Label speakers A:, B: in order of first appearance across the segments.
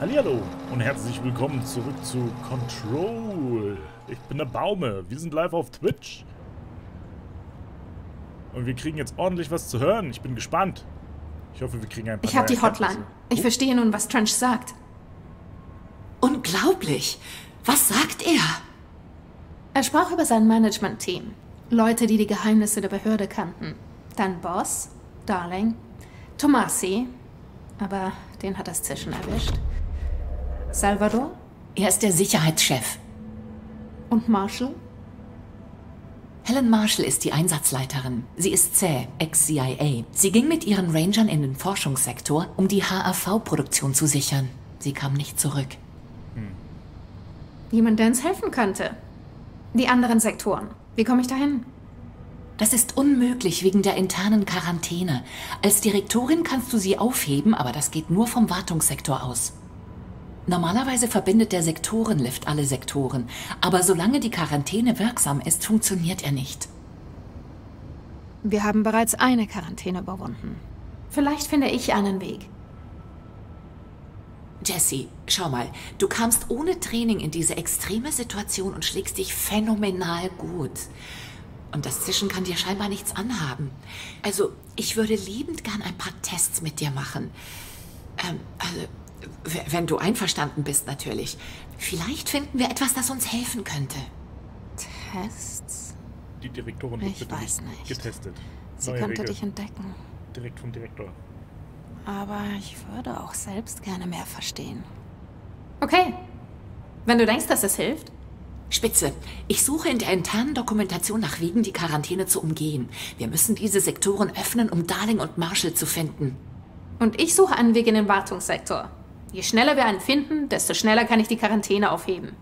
A: Hallihallo und herzlich willkommen zurück zu Control. Ich bin der Baume, wir sind live auf Twitch. Und wir kriegen jetzt ordentlich was zu hören. Ich bin gespannt. Ich hoffe, wir kriegen ein paar
B: Ich habe die Hotline.
A: Erkenntnisse.
B: Ich verstehe nun, was Trench sagt.
C: Unglaublich! Was sagt er?
B: Er sprach über sein Management-Team. Leute, die die Geheimnisse der Behörde kannten. Dann Boss, Darling, Tomasi, aber den hat das Zischen erwischt. Salvador
C: Er ist der Sicherheitschef.
B: und Marshall.
C: Helen Marshall ist die Einsatzleiterin. Sie ist zäh, ex-CIA. Sie ging mit ihren Rangern in den Forschungssektor, um die HAV-Produktion zu sichern. Sie kam nicht zurück.
B: Jemand, der uns helfen könnte. Die anderen Sektoren. Wie komme ich dahin?
C: Das ist unmöglich wegen der internen Quarantäne. Als Direktorin kannst du sie aufheben, aber das geht nur vom Wartungssektor aus. Normalerweise verbindet der Sektorenlift alle Sektoren, aber solange die Quarantäne wirksam ist, funktioniert er nicht.
B: Wir haben bereits eine Quarantäne überwunden. Vielleicht finde ich einen Weg.
C: Jessie, schau mal, du kamst ohne Training in diese extreme Situation und schlägst dich phänomenal gut. Und das Zischen kann dir scheinbar nichts anhaben. Also, ich würde liebend gern ein paar Tests mit dir machen. Wenn du einverstanden bist, natürlich. Vielleicht finden wir etwas, das uns helfen könnte.
B: Tests?
A: Die Direktorin wird
B: Ich
A: bitte
B: weiß
A: nicht
B: nicht.
A: getestet.
B: Sie
A: Neue
B: könnte
A: Regel.
B: dich entdecken.
A: Direkt vom Direktor.
B: Aber ich würde auch selbst gerne mehr verstehen. Okay. Wenn du denkst, dass es hilft.
C: Spitze, ich suche in der internen Dokumentation nach Wegen, die Quarantäne zu umgehen. Wir müssen diese Sektoren öffnen, um Darling und Marshall zu finden.
B: Und ich suche einen Weg in den Wartungssektor. Je schneller wir einen finden, desto schneller kann ich die Quarantäne aufheben.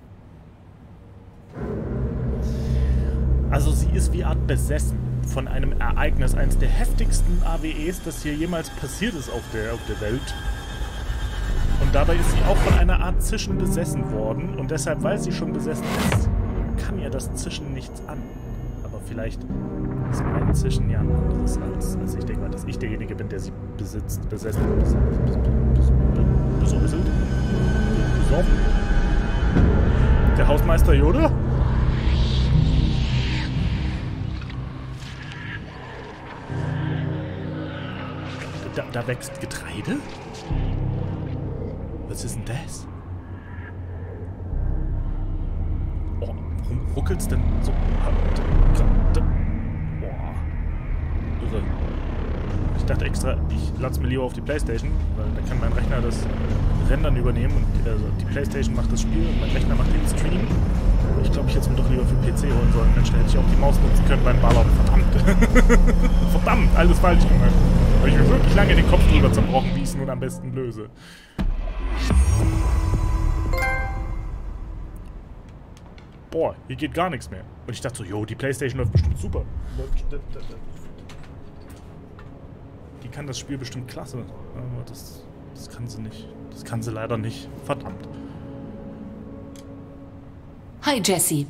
A: Also sie ist wie Art besessen von einem Ereignis, eines der heftigsten AWEs, das hier jemals passiert ist auf der Welt. Und dabei ist sie auch von einer Art Zischen besessen worden. Und deshalb, weil sie schon besessen ist, kann ihr das Zischen nichts an. Aber vielleicht ist mein Zischen ja ein anderes als ich denke mal, dass ich derjenige bin, der sie besitzt, besessen, besoffen. Der Hausmeister Yoda? Da wächst Getreide? Was ist denn das? Oh, warum ruckelt's denn so? Boah. Irre. Ich dachte extra, ich lade es mir lieber auf die Playstation, weil dann kann mein Rechner das Rendern übernehmen und also die Playstation macht das Spiel und mein Rechner macht den Stream. Ich glaube, ich hätte es mir doch lieber für PC holen sollen. Mensch, da hätte ich auch die Maus nutzen können beim Ballern. Verdammt! Verdammt! Alles falsch gemacht. Habe ich mir wirklich lange den Kopf drüber zerbrochen, wie ich es nun am besten löse. Boah, hier geht gar nichts mehr. Und ich dachte so, jo, die Playstation läuft bestimmt super. Die kann das Spiel bestimmt klasse. Aber das kann sie nicht. Das kann sie leider nicht. Verdammt.
C: Hi, Jessie.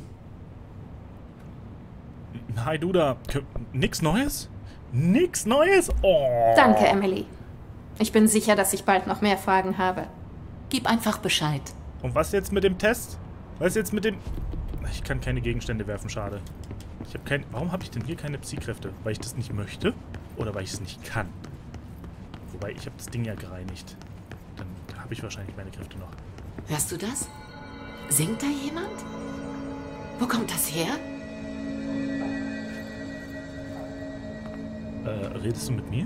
A: Hi, du da. Nix Neues? Nix Neues? Oh.
B: Danke, Emily. Ich bin sicher, dass ich bald noch mehr Fragen habe.
C: Gib einfach Bescheid.
A: Und was jetzt mit dem Test? Was jetzt mit dem... Ich kann keine Gegenstände werfen, schade. Ich habe kein... Warum habe ich denn hier keine Psy-Kräfte? Weil ich das nicht möchte? Oder weil ich es nicht kann? Wobei, ich habe das Ding ja gereinigt. Dann habe ich wahrscheinlich meine Kräfte noch.
C: Hörst du das? Singt da jemand? Wo kommt das her?
A: Redest du mit mir?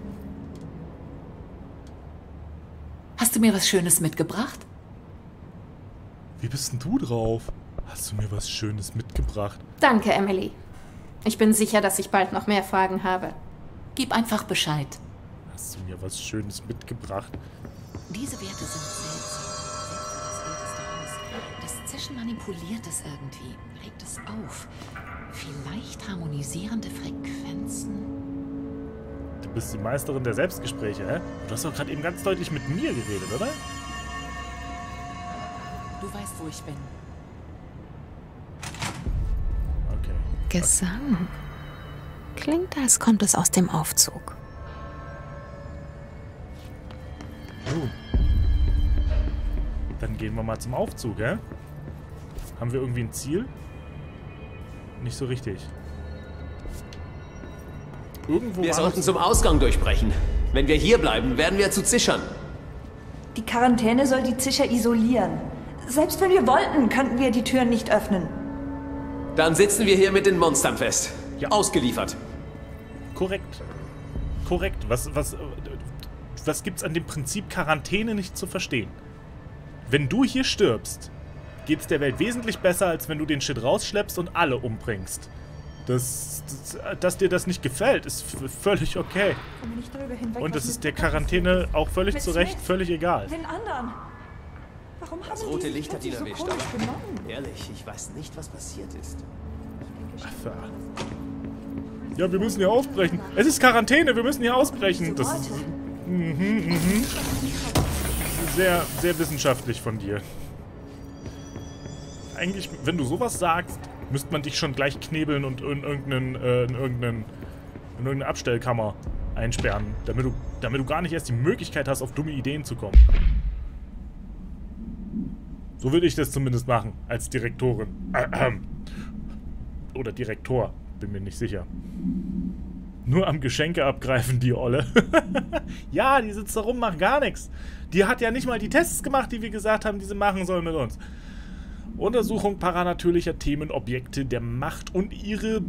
C: Hast du mir was Schönes mitgebracht?
A: Wie bist denn du drauf? Hast du mir was Schönes mitgebracht?
B: Danke, Emily. Ich bin sicher, dass ich bald noch mehr Fragen habe.
C: Gib einfach Bescheid.
A: Hast du mir was Schönes mitgebracht?
C: Diese Werte sind seltsam. Selbst für das älteste Haus. Das Zischen manipuliert es irgendwie, regt es auf. Vielleicht harmonisierende Frequenzen.
A: Du bist die Meisterin der Selbstgespräche, hä? Du hast doch gerade eben ganz deutlich mit mir geredet, oder?
C: Du weißt, wo ich bin.
A: Okay.
B: Gesang. Klingt, als kommt es aus dem Aufzug.
A: Oh. wir mal zum Aufzug, hä? Haben wir irgendwie ein Ziel? Nicht so richtig. Irgendwo
D: Wir sollten zum Ausgang durchbrechen. Wenn wir hier bleiben, werden wir zu Zischern.
E: Die Quarantäne soll die Zischer isolieren. Selbst wenn wir wollten, könnten wir die Türen nicht öffnen.
D: Dann sitzen wir hier mit den Monstern fest.
A: Ja.
D: Ausgeliefert.
A: Korrekt. Korrekt. Was gibt's an dem Prinzip Quarantäne nicht zu verstehen? Wenn du hier stirbst, geht's der Welt wesentlich besser, als wenn du den Shit rausschleppst und alle umbringst. Dass dir das nicht gefällt, ist völlig okay.
E: Kommen wir nicht darüber hinweg,
A: Und
E: was
A: es ist
E: mit
A: der Quarantäne auch völlig
E: Mit
A: zu Recht
E: Smith.
A: völlig egal.
E: den anderen? Warum haben
D: Das
E: die
D: rote
E: sich
D: Licht hat ihn
E: plötzlich
D: erwischt,
E: so komisch
D: aber
E: benommen?
D: ehrlich, ich weiß nicht, was passiert ist.
A: Ja, wir müssen hier ausbrechen. Es ist Quarantäne, wir müssen hier ausbrechen. Das ist sehr, sehr wissenschaftlich von dir. Eigentlich, wenn du sowas sagst, müsste man dich schon gleich knebeln und in irgendeine Abstellkammer einsperren, damit du gar nicht erst die Möglichkeit hast, auf dumme Ideen zu kommen. So würde ich das zumindest machen, als Direktorin. Oder Direktor, bin mir nicht sicher. Nur am Geschenke abgreifen, die Olle. Ja, die sitzt da rum, macht gar nichts. Die hat ja nicht mal die Tests gemacht, die wir gesagt haben, die sie machen sollen mit uns. Untersuchung paranatürlicher Themen, Objekte der Macht und ihre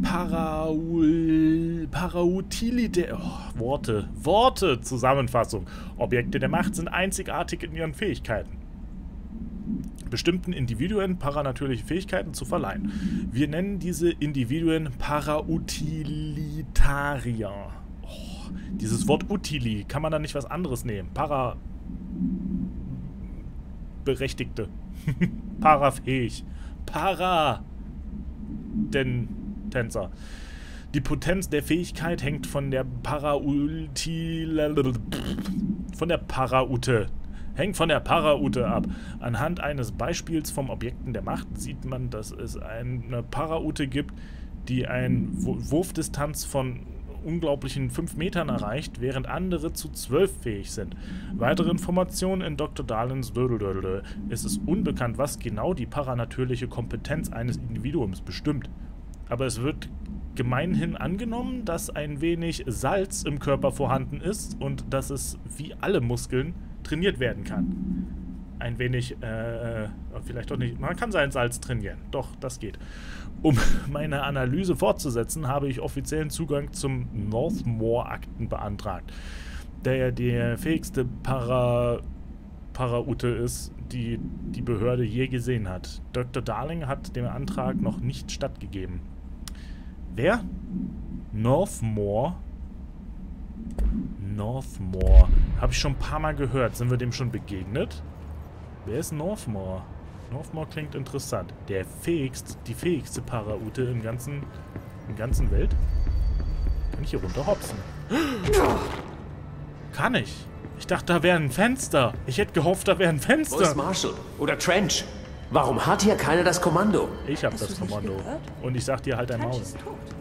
A: Parautilität. Oh, Worte, Zusammenfassung. Objekte der Macht sind einzigartig in ihren Fähigkeiten. Bestimmten Individuen paranatürliche Fähigkeiten zu verleihen. Wir nennen diese Individuen Parautilitarier. Oh, dieses Wort Utili, kann man da nicht was anderes nehmen? Berechtigte. Parafähig. Tänzer. Die Potenz der Fähigkeit hängt von der Paraute ab. Anhand eines Beispiels vom Objekten der Macht sieht man, dass es eine Paraute gibt, die eine Wurfdistanz von unglaublichen 5 Metern erreicht, während andere zu 12 fähig sind. Weitere Informationen in Dr. Darlings Dödeldödel. Es ist unbekannt, was genau die paranatürliche Kompetenz eines Individuums bestimmt. Aber es wird gemeinhin angenommen, dass ein wenig Salz im Körper vorhanden ist und dass es wie alle Muskeln trainiert werden kann. Ein wenig, vielleicht doch nicht, man kann sein Salz trainieren. Doch, das geht. Um meine Analyse fortzusetzen, habe ich offiziellen Zugang zum Northmore-Akten beantragt, der ja der fähigste Paraute ist, die die Behörde je gesehen hat. Dr. Darling hat dem Antrag noch nicht stattgegeben. Wer? Northmore? Northmore. Habe ich schon ein paar Mal gehört. Sind wir dem schon begegnet? Wer ist Northmore? Northmore klingt interessant. Die fähigste Paraute im ganzen Welt? Kann ich hier runter hopsen? Kann ich? Ich dachte, da wäre ein Fenster. Ich hätte gehofft, da wäre ein Fenster.
D: Wo ist Marshall? Oder Trench? Warum hat hier keiner das Kommando?
A: Ich habe das Kommando. Und ich sag dir halt dein Maul.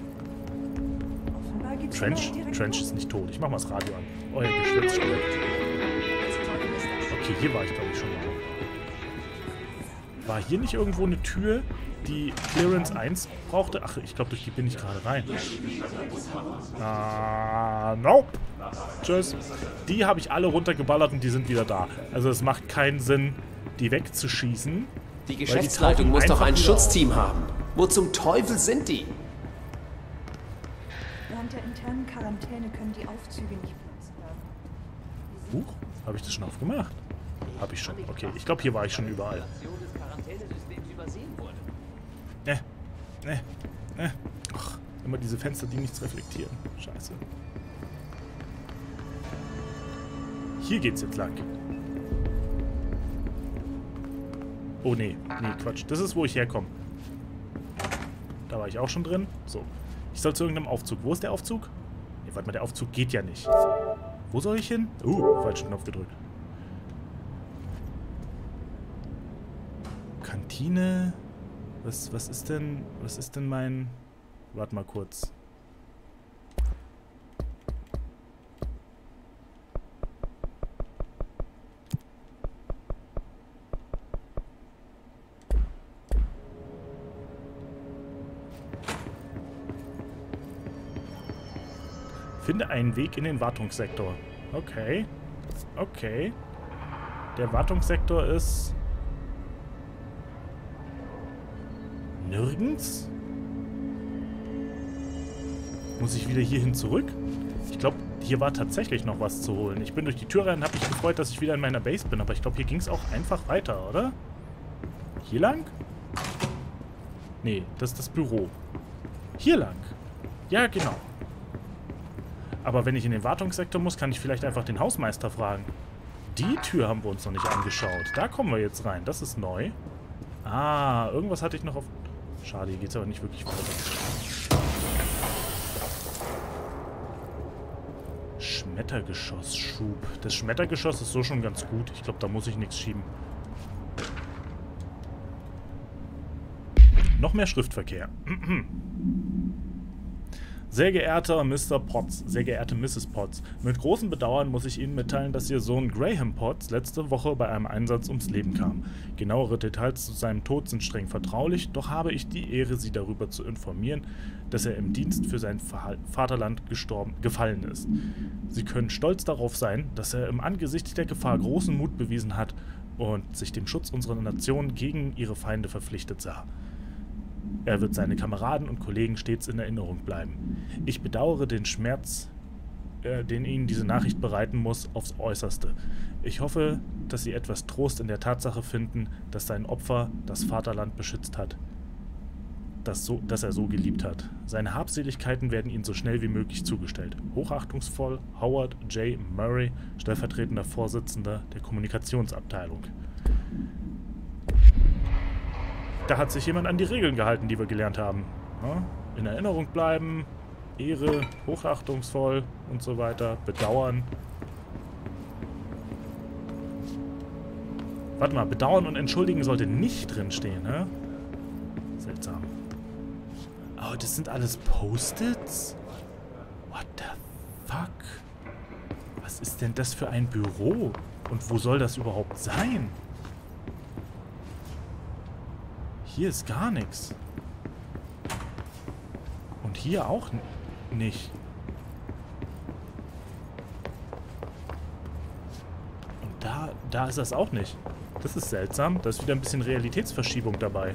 A: Trench ist nicht tot. Ich mach mal das Radio an. Euer Geschwätz stirbt. Okay, hier war ich glaube ich schon mal. War hier nicht irgendwo eine Tür, die Clearance 1 brauchte? Ach, ich glaube, durch die bin ich gerade rein. Nope. Tschüss. Die habe ich alle runtergeballert und die sind wieder da. Also es macht keinen Sinn, die wegzuschießen.
D: Die Geschäftsleitung muss doch ein Schutzteam haben. Wo zum Teufel sind die?
E: Während der internen Quarantäne können die Aufzüge nicht benutzt werden.
A: Huch, habe ich das schon aufgemacht? Habe ich schon. Okay, ich glaube, hier war ich schon überall. Ach, immer diese Fenster, die nichts reflektieren. Scheiße. Hier geht's jetzt lang. Oh, nee. Nee, Quatsch. Das ist, wo ich herkomme. Da war ich auch schon drin. So. Ich soll zu irgendeinem Aufzug. Wo ist der Aufzug? Nee, warte mal, der Aufzug geht ja nicht. Wo soll ich hin? Falschen Knopf gedrückt. Kantine. Was ist denn mein... Warte mal kurz. Finde einen Weg in den Wartungssektor. Okay. Okay. Der Wartungssektor ist... nirgends? Muss ich wieder hierhin zurück? Ich glaube, hier war tatsächlich noch was zu holen. Ich bin durch die Tür rein und habe mich gefreut, dass ich wieder in meiner Base bin. Aber ich glaube, hier ging es auch einfach weiter, oder? Hier lang? Nee, das ist das Büro. Hier lang. Ja, genau. Aber wenn ich in den Wartungssektor muss, kann ich vielleicht einfach den Hausmeister fragen. Die Tür haben wir uns noch nicht angeschaut. Da kommen wir jetzt rein. Das ist neu. Ah, irgendwas hatte ich noch auf... Schade, hier geht es aber nicht wirklich weiter. Schmettergeschossschub. Das Schmettergeschoss ist so schon ganz gut. Ich glaube, da muss ich nichts schieben. Noch mehr Schriftverkehr. Sehr geehrter Mr. Potts, sehr geehrte Mrs. Potts, mit großem Bedauern muss ich Ihnen mitteilen, dass Ihr Sohn Graham Potts letzte Woche bei einem Einsatz ums Leben kam. Genauere Details zu seinem Tod sind streng vertraulich, doch habe ich die Ehre, Sie darüber zu informieren, dass er im Dienst für sein Vaterland gefallen ist. Sie können stolz darauf sein, dass er im Angesicht der Gefahr großen Mut bewiesen hat und sich dem Schutz unserer Nation gegen ihre Feinde verpflichtet sah. Er wird seine Kameraden und Kollegen stets in Erinnerung bleiben. Ich bedauere den Schmerz, den Ihnen diese Nachricht bereiten muss, aufs Äußerste. Ich hoffe, dass Sie etwas Trost in der Tatsache finden, dass sein Opfer das Vaterland beschützt hat, das er so geliebt hat. Seine Habseligkeiten werden Ihnen so schnell wie möglich zugestellt. Hochachtungsvoll, Howard J. Murray, stellvertretender Vorsitzender der Kommunikationsabteilung. Da hat sich jemand an die Regeln gehalten, die wir gelernt haben. Ja? In Erinnerung bleiben, Ehre, hochachtungsvoll und so weiter, bedauern. Warte mal, bedauern und entschuldigen sollte nicht drinstehen, ne? Seltsam. Oh, das sind alles Post-its? What the fuck? Was ist denn das für ein Büro? Und wo soll das überhaupt sein? Hier ist gar nichts. Und hier auch nicht. Und da ist das auch nicht. Das ist seltsam. Da ist wieder ein bisschen Realitätsverschiebung dabei.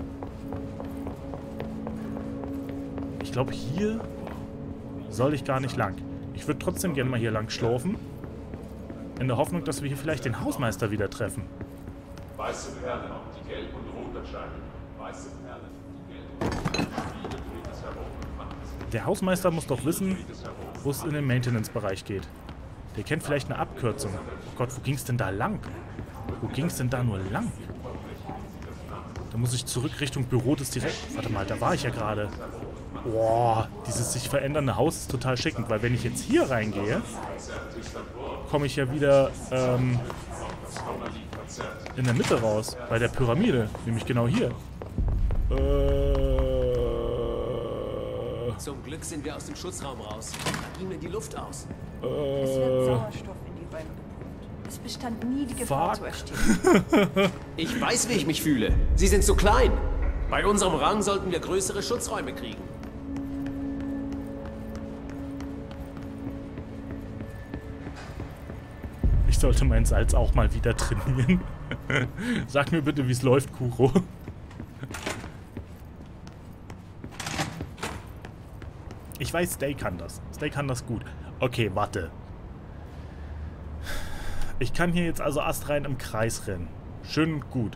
A: Ich glaube, hier soll ich gar nicht lang. Ich würde trotzdem gerne mal hier lang schlurfen. In der Hoffnung, dass wir hier vielleicht den Hausmeister wieder treffen.
F: Weiße Perlen, die gelb und rot erscheinen. Weiße Perlen, die gelb und rot.
A: Der Hausmeister muss doch wissen, wo es in den Maintenance-Bereich geht. Der kennt vielleicht eine Abkürzung. Oh Gott, wo ging es denn da lang? Wo ging es denn da nur lang? Da muss ich zurück Richtung Büro des direkt... Warte mal, da war ich ja gerade. Boah, dieses sich verändernde Haus ist total schickend, weil wenn ich jetzt hier reingehe, komme ich ja wieder in der Mitte raus, bei der Pyramide, nämlich genau hier.
D: Zum Glück sind wir aus dem Schutzraum raus. Da ging mir die Luft aus.
E: Es wird Sauerstoff in die Räume gepumpt. Es bestand nie die Gefahr zu ersticken.
D: Ich weiß, wie ich mich fühle. Sie sind zu klein. Bei unserem Rang sollten wir größere Schutzräume kriegen.
A: Ich sollte mein Salz auch mal wieder trainieren. Sag mir bitte, wie es läuft, Kuro. Ich weiß, Stay kann das. Stay kann das gut. Okay, warte. Ich kann hier jetzt also astrein im Kreis rennen. Schön und gut.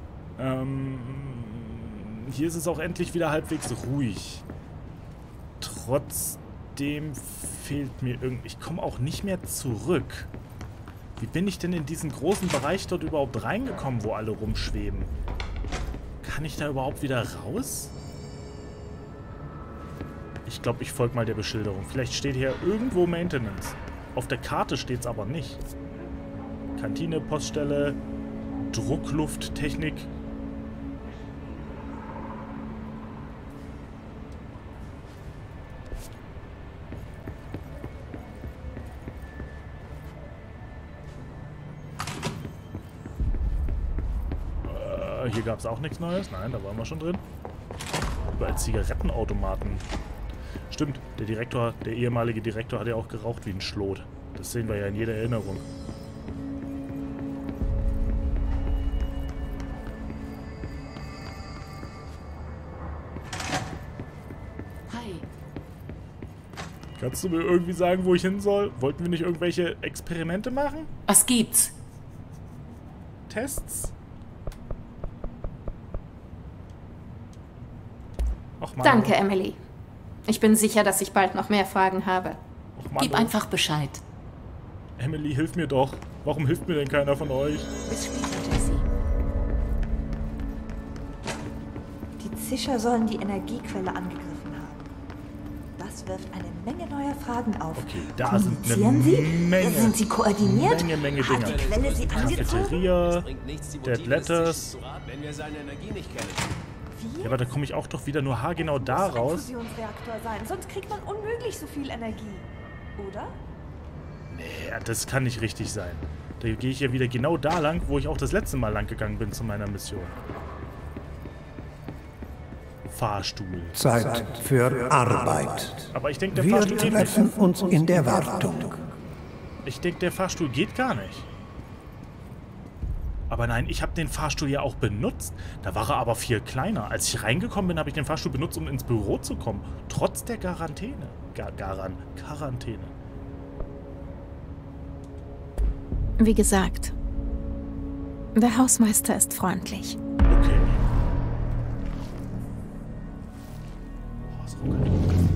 A: Hier ist es auch endlich wieder halbwegs ruhig. Trotzdem fehlt mir irgendwie... Ich komme auch nicht mehr zurück. Wie bin ich denn in diesen großen Bereich dort überhaupt reingekommen, wo alle rumschweben? Kann ich da überhaupt wieder raus? Ich glaube, ich folge mal der Beschilderung. Vielleicht steht hier irgendwo Maintenance. Auf der Karte steht es aber nicht. Kantine, Poststelle, Drucklufttechnik. Hier gab es auch nichts Neues. Nein, da waren wir schon drin. Überall Zigarettenautomaten. Stimmt, der ehemalige Direktor hat ja auch geraucht wie ein Schlot. Das sehen wir ja in jeder Erinnerung.
C: Hi.
A: Kannst du mir irgendwie sagen, wo ich hin soll? Wollten wir nicht irgendwelche Experimente machen?
C: Was gibt's?
A: Tests? Ach Mann.
B: Danke, Emily. Ich bin sicher, dass ich bald noch mehr Fragen habe.
A: Ach Mann,
C: Gib einfach Bescheid.
A: Emily, hilf mir doch. Warum hilft mir denn keiner von euch?
C: Bis später, Jessie.
E: Die Zischer sollen die Energiequelle angegriffen haben. Das wirft eine Menge neuer Fragen auf.
A: Okay, da sind eine
E: Kommunizieren Sie?
A: Menge.
E: Sind Sie koordiniert?
A: Menge
E: Hat
A: Dinger.
E: die Quelle Sie angezogen?
A: Cafeteria,
D: Bringt nichts, die
A: Dead
D: Motive des
A: Letters.
D: Zischers zu raten, wenn wir seine Energie nicht kennen.
E: Wie?
A: Ja, aber da komme ich auch doch wieder nur haargenau da
E: Muss ein
A: raus.
E: Fusionsreaktor sein, sonst kriegt man unmöglich so viel Energie. Oder?
A: Ja, das kann nicht richtig sein. Da gehe ich ja wieder genau da lang, wo ich auch das letzte Mal lang gegangen bin zu meiner Mission. Fahrstuhl.
G: Zeit für Arbeit.
A: Aber ich denke, der
G: Wir
A: Fahrstuhl geht
G: treffen
A: nicht.
G: uns in der Wartung.
A: Ich denke, der Fahrstuhl geht gar nicht. Aber nein, ich habe den Fahrstuhl ja auch benutzt. Da war er aber viel kleiner. Als ich reingekommen bin, habe ich den Fahrstuhl benutzt, um ins Büro zu kommen. Trotz der Quarantäne. Quarantäne.
B: Wie gesagt, der Hausmeister ist freundlich.
A: Okay. Oh, es ruckelt.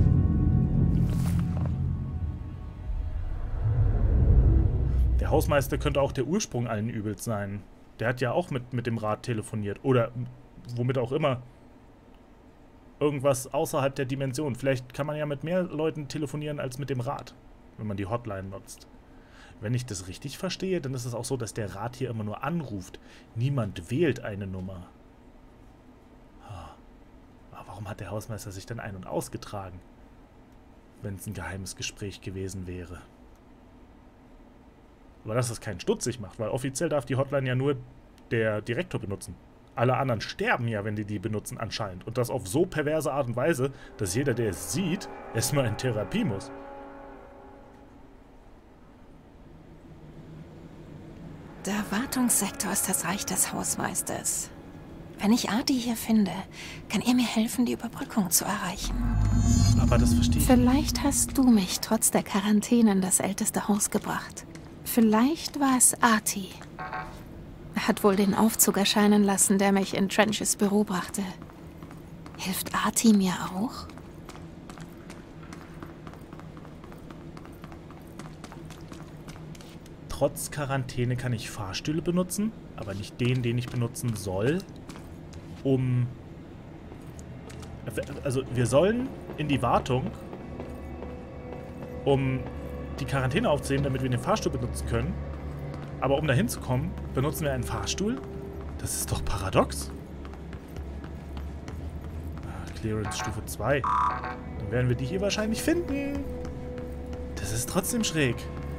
A: Der Hausmeister könnte auch der Ursprung allen Übels sein. Der hat ja auch mit dem Rat telefoniert. Oder womit auch immer. Irgendwas außerhalb der Dimension. Vielleicht kann man ja mit mehr Leuten telefonieren als mit dem Rat, wenn man die Hotline nutzt. Wenn ich das richtig verstehe, dann ist es auch so, dass der Rat hier immer nur anruft. Niemand wählt eine Nummer. Aber warum hat der Hausmeister sich dann ein- und ausgetragen? Wenn es ein geheimes Gespräch gewesen wäre. Aber dass das keinen stutzig macht, weil offiziell darf die Hotline ja nur der Direktor benutzen. Alle anderen sterben ja, wenn die benutzen anscheinend. Und das auf so perverse Art und Weise, dass jeder, der es sieht, erstmal in Therapie muss.
B: Der Wartungssektor ist das Reich des Hausmeisters. Wenn ich Artie hier finde, kann er mir helfen, die Überbrückung zu erreichen.
A: Aber das verstehe ich.
B: Vielleicht hast du mich trotz der Quarantäne in das älteste Haus gebracht. Vielleicht war es Artie. Er hat wohl den Aufzug erscheinen lassen, der mich in Trenches Büro brachte. Hilft Artie mir auch?
A: Trotz Quarantäne kann ich Fahrstühle benutzen, aber nicht den ich benutzen soll, um... Also wir sollen in die Wartung, um die Quarantäne aufzuheben, damit wir den Fahrstuhl benutzen können. Aber um da hinzukommen, benutzen wir einen Fahrstuhl? Das ist doch paradox. Clearance Stufe 2. Dann werden wir die hier wahrscheinlich finden. Das ist trotzdem schräg.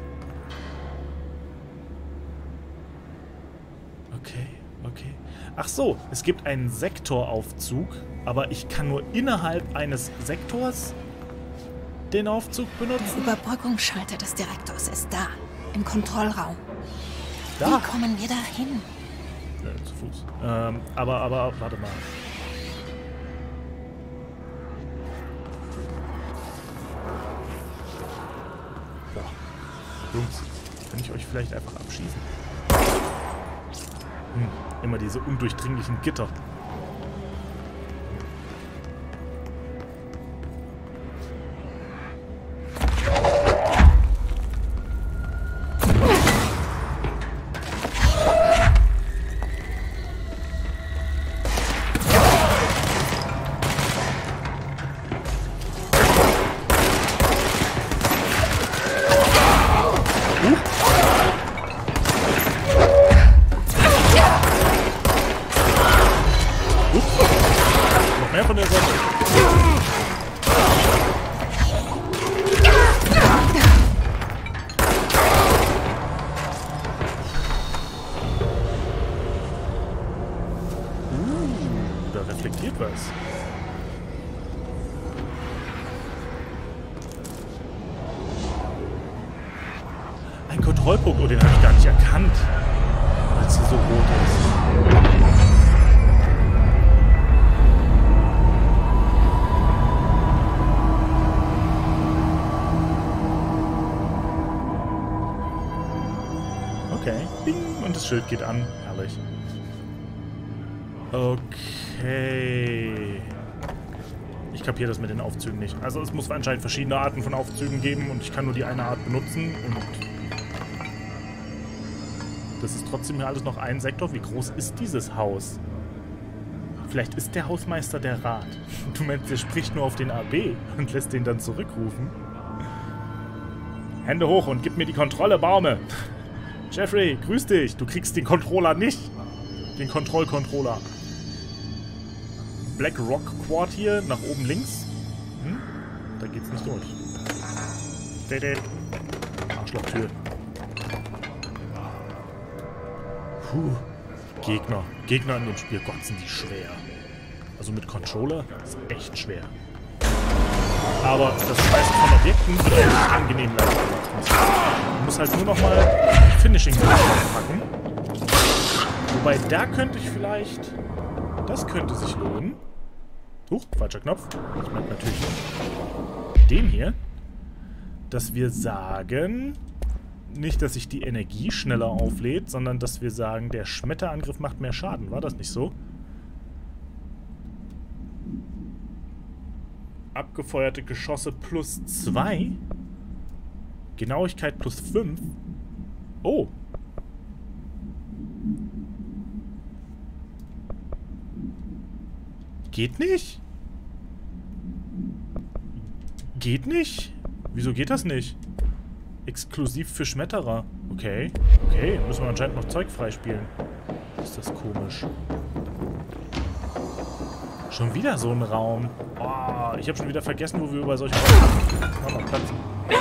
A: Okay. Ach so, es gibt einen Sektoraufzug, aber ich kann nur innerhalb eines Sektors den Aufzug benutzen.
B: Der Überbrückungsschalter des Direktors ist da, im Kontrollraum.
A: Da?
B: Wie kommen wir da hin?
A: Zu Fuß. Aber warte mal. So. Jungs, kann ich euch vielleicht einfach abschießen? Immer diese undurchdringlichen Gitter. Noch mehr von der Seite. Da reflektiert was. Kontrollpunkt. Oh, den habe ich gar nicht erkannt. Weil es hier so rot ist. Okay. Bing. Und das Schild geht an. Herrlich. Okay. Ich kapiere das mit den Aufzügen nicht. Also es muss anscheinend verschiedene Arten von Aufzügen geben und ich kann nur die eine Art benutzen und das ist trotzdem hier alles noch ein Sektor. Wie groß ist dieses Haus? Vielleicht ist der Hausmeister der Rat. Du meinst, der spricht nur auf den AB und lässt den dann zurückrufen? Hände hoch und gib mir die Kontrolle, Baume. Jeffrey, grüß dich. Du kriegst den Controller nicht. Den Kontrollcontroller. Black Rock Quartier nach oben links. Da geht's nicht durch. Arschlochtür. Puh. Gegner in dem Spiel. Gott, sind die schwer. Also mit Controller ist echt schwer. Aber das Schmeißen von Objekten wird echt angenehm leicht gemacht. Man muss halt nur nochmal Finishing packen. Wobei, da könnte ich vielleicht... Das könnte sich lohnen. Falscher Knopf. Ich meine natürlich den hier. Dass wir sagen... Nicht, dass sich die Energie schneller auflädt, sondern dass wir sagen, der Schmetterangriff macht mehr Schaden. War das nicht so? Abgefeuerte Geschosse plus 2. Genauigkeit plus 5. Oh. Geht nicht? Geht nicht? Wieso geht das nicht? Exklusiv für Schmetterer. Okay. Okay, müssen wir anscheinend noch Zeug freispielen. Ist das komisch. Schon wieder so ein Raum. Oh, ich habe schon wieder vergessen, wo wir über solche Räume haben. Platz.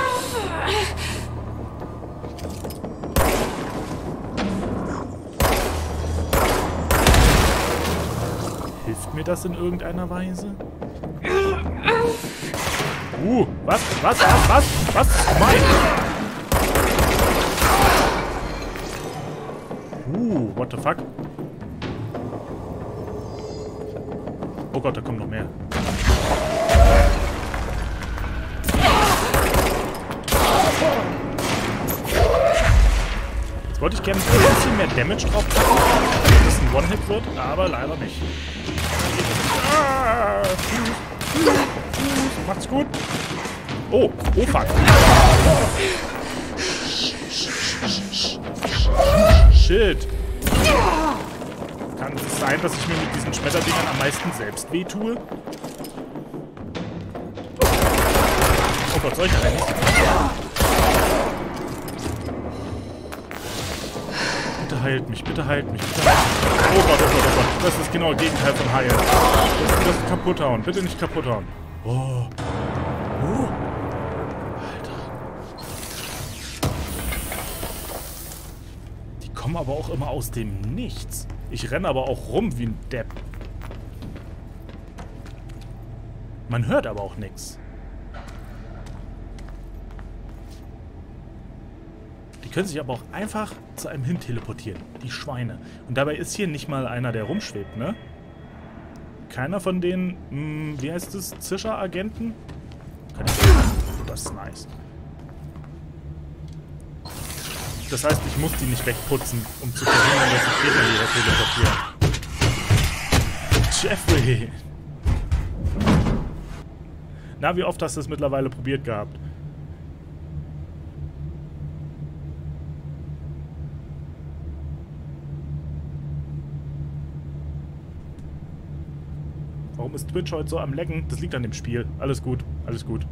A: Hilft mir das in irgendeiner Weise? Was? Mein! What the fuck? Oh Gott, da kommt noch mehr. Jetzt wollte ich gerne ein bisschen mehr Damage drauf packen, damit es ein One-Hit wird, aber leider nicht. Macht's gut. Oh fuck. Shit. Kann es sein, dass ich mir mit diesen Schmetterdingern am meisten selbst wehtue? Oh Gott, soll ich denn nicht? Bitte heilt mich, bitte heilt mich, bitte heilt mich. Oh Gott. Das ist genau das Gegenteil von heilen. Das ist kaputt hauen. Bitte nicht kaputt hauen. Oh. Kommen aber auch immer aus dem Nichts. Ich renne aber auch rum wie ein Depp. Man hört aber auch nichts. Die können sich aber auch einfach zu einem hin teleportieren. Die Schweine. Und dabei ist hier nicht mal einer, der rumschwebt, ne? Keiner von den, wie heißt es, Zischer-Agenten? Das ist nice. Das heißt, ich muss die nicht wegputzen, um zu verhindern, dass ich Gegner wieder teleportiere. Jeffrey! Na, wie oft hast du es mittlerweile probiert gehabt? Warum ist Twitch heute so am Lecken? Das liegt an dem Spiel. Alles gut, alles gut.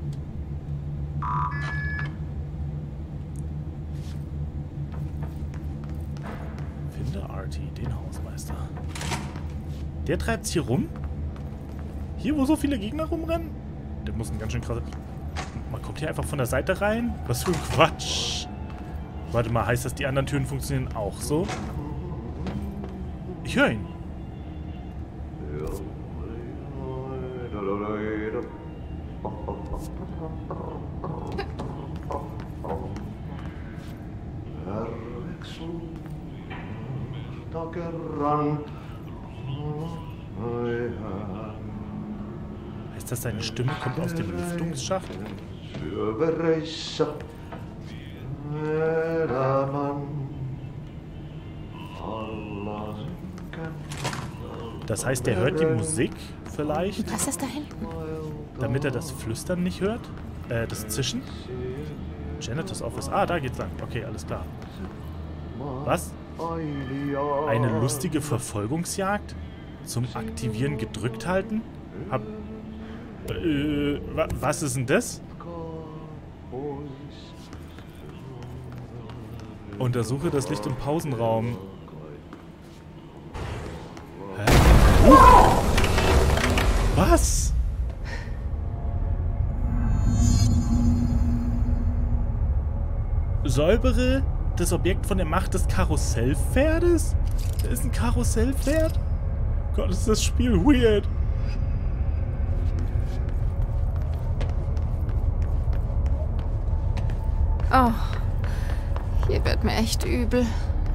A: Den Hausmeister. Der treibt's hier rum? Hier, wo so viele Gegner rumrennen? Der muss ein ganz schön krasser... Man kommt hier einfach von der Seite rein? Was für ein Quatsch. Warte mal, heißt das, die anderen Türen funktionieren auch so? Ich höre ihn. Heißt das, seine Stimme kommt aus dem Lüftungsschacht? Das heißt, er hört die Musik vielleicht,
B: Was ist da hinten?
A: damit er das Flüstern nicht hört? Das Zischen? Janitors Office. Ah, da geht's lang. Okay, alles klar. Was? Eine lustige Verfolgungsjagd? Zum Aktivieren gedrückt halten? Was ist denn das? Untersuche das Licht im Pausenraum. Hä? Was? Säubere das Objekt von der Macht des Karussellpferdes? Da ist ein Karussellpferd? Gott, ist das Spiel weird.
B: Oh, hier wird mir echt übel.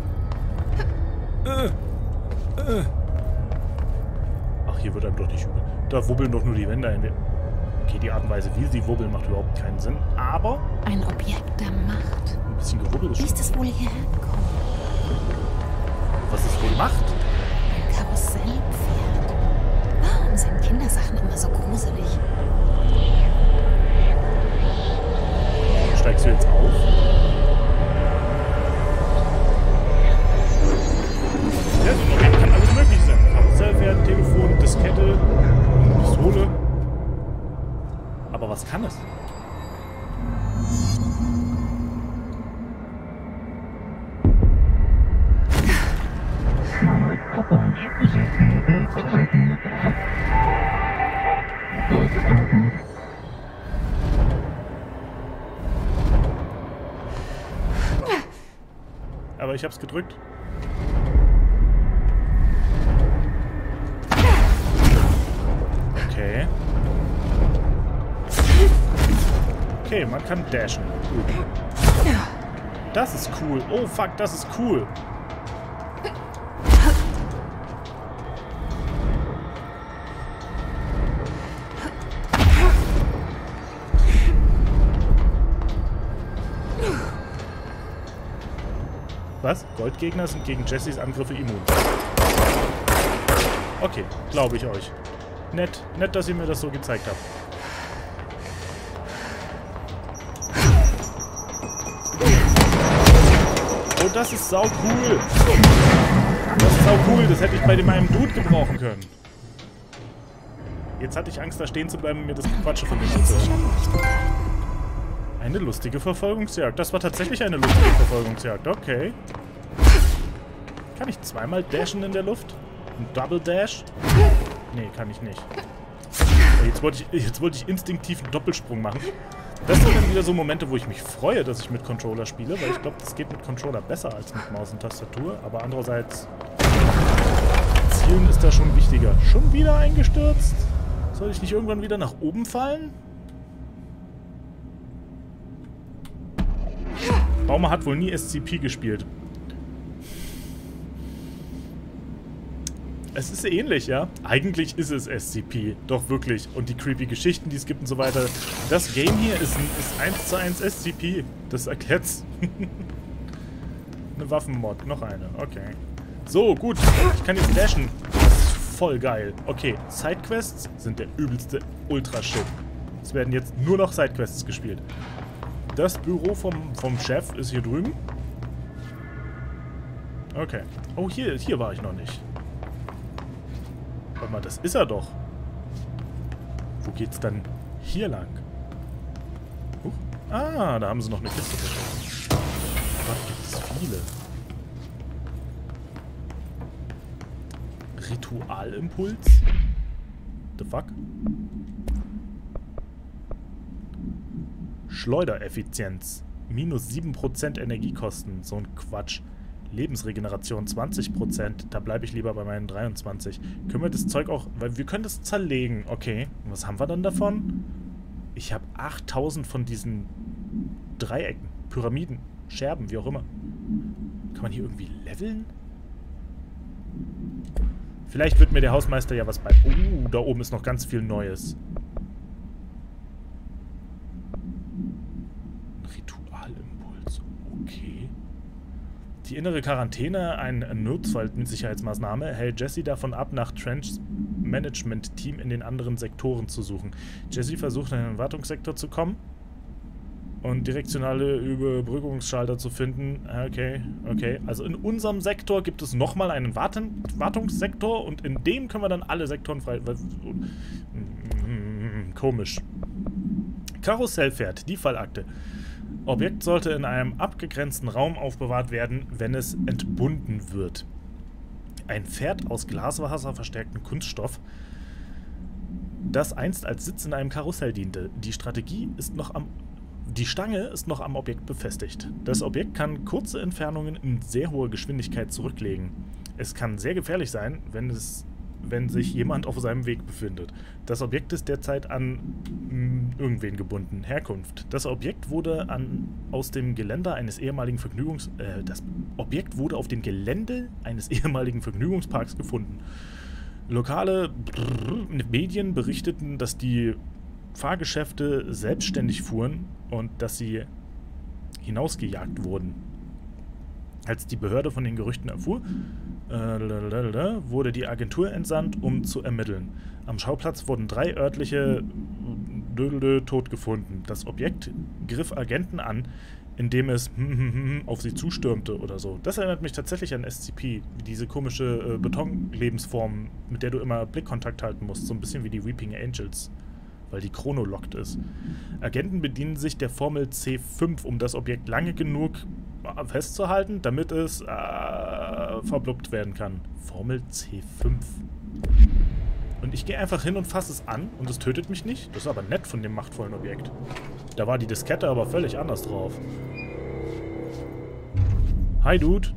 A: Ach, hier wird einem doch nicht übel. Da wubbeln doch nur die Wände ein. Okay, die Art und Weise, wie sie wubbeln, macht überhaupt keinen Sinn. Aber
B: Ein Objekt der Macht.
A: ein bisschen gewubbelt ist
B: Wie
A: schon.
B: ist es wohl hierher gekommen?
A: Was es wohl macht?
B: Ein Karussellpferd. Warum sind Kindersachen immer so gruselig?
A: Steigst du jetzt auf? Ja, kann alles möglich sein. Karussellpferd, Telefon, Diskette, Pistole. Aber was kann es? Aber ich hab's gedrückt. Okay. Okay, man kann dashen. Gut. Das ist cool. Oh fuck, das ist cool. Was? Goldgegner sind gegen Jessys Angriffe immun. Okay, glaube ich euch. Nett, dass ihr mir das so gezeigt habt. Oh, das ist sau cool. Das ist sau cool, das hätte ich bei meinem Dude gebrauchen können. Jetzt hatte ich Angst, da stehen zu bleiben und mir das Quatsche von mir zu hören. Eine lustige Verfolgungsjagd. Das war tatsächlich eine lustige Verfolgungsjagd. Okay. Kann ich zweimal dashen in der Luft? Ein Double Dash? Nee, kann ich nicht. Jetzt wollte ich instinktiv einen Doppelsprung machen. Das sind dann wieder so Momente, wo ich mich freue, dass ich mit Controller spiele, weil ich glaube, das geht mit Controller besser als mit Maus und Tastatur. Aber andererseits, Zielen ist da schon wichtiger. Schon wieder eingestürzt? Soll ich nicht irgendwann wieder nach oben fallen? Baumer hat wohl nie SCP gespielt. Es ist ähnlich, ja? Eigentlich ist es SCP. Doch wirklich. Und die creepy Geschichten, die es gibt und so weiter. Das Game hier ist 1:1 SCP. Das erklärt's. Eine Waffenmod. Noch eine. Okay. So, gut. Ich kann jetzt dashen. Das ist voll geil. Okay. Sidequests sind der übelste Ultra-Shit. Es werden jetzt nur noch Sidequests gespielt. Das Büro vom Chef ist hier drüben. Okay. Oh, hier war ich noch nicht. Warte mal, das ist er doch. Wo geht's dann hier lang? Ah, da haben sie noch eine Kiste versteckt. Gott, gibt es viele. Ritualimpuls? The fuck? Schleudereffizienz. Minus 7% Energiekosten. So ein Quatsch. Lebensregeneration 20%. Da bleibe ich lieber bei meinen 23. Können wir das Zeug auch... Weil wir können das zerlegen. Okay. Und was haben wir dann davon? Ich habe 8000 von diesen Dreiecken. Pyramiden. Scherben, wie auch immer. Kann man hier irgendwie leveln? Vielleicht wird mir der Hausmeister ja was bei... da oben ist noch ganz viel Neues. Ritualimpuls. Okay. Die innere Quarantäne, ein Notfall mit Sicherheitsmaßnahme, hält Jesse davon ab, nach Trenchs Management-Team in den anderen Sektoren zu suchen. Jesse versucht, in den Wartungssektor zu kommen und direktionale Überbrückungsschalter zu finden. Okay. Also in unserem Sektor gibt es nochmal einen Wartungssektor und in dem können wir dann alle Sektoren frei... Komisch. Karussellpferd, die Fallakte. Objekt sollte in einem abgegrenzten Raum aufbewahrt werden, wenn es entbunden wird. Ein Pferd aus glasfaserverstärktem Kunststoff, das einst als Sitz in einem Karussell diente. Die Stange ist noch am Objekt befestigt. Das Objekt kann kurze Entfernungen in sehr hoher Geschwindigkeit zurücklegen. Es kann sehr gefährlich sein, wenn sich jemand auf seinem Weg befindet. Das Objekt ist derzeit an irgendwen gebunden. Herkunft. Das Objekt wurde auf dem Gelände eines ehemaligen Vergnügungsparks gefunden. Lokale Medien berichteten, dass die Fahrgeschäfte selbstständig fuhren und dass sie hinausgejagt wurden. Als die Behörde von den Gerüchten erfuhr, wurde die Agentur entsandt, um zu ermitteln. Am Schauplatz wurden 3 örtliche tot gefunden. Das Objekt griff Agenten an, indem es auf sie zustürmte oder so. Das erinnert mich tatsächlich an SCP, diese komische Betonlebensform, mit der du immer Blickkontakt halten musst, so ein bisschen wie die Weeping Angels, weil die chronolockt ist. Agenten bedienen sich der Formel C5, um das Objekt lange genug festzuhalten, damit es verblubbt werden kann. Formel C5. Und ich gehe einfach hin und fasse es an und es tötet mich nicht. Das ist aber nett von dem machtvollen Objekt. Da war die Diskette aber völlig anders drauf. Hi, Dude.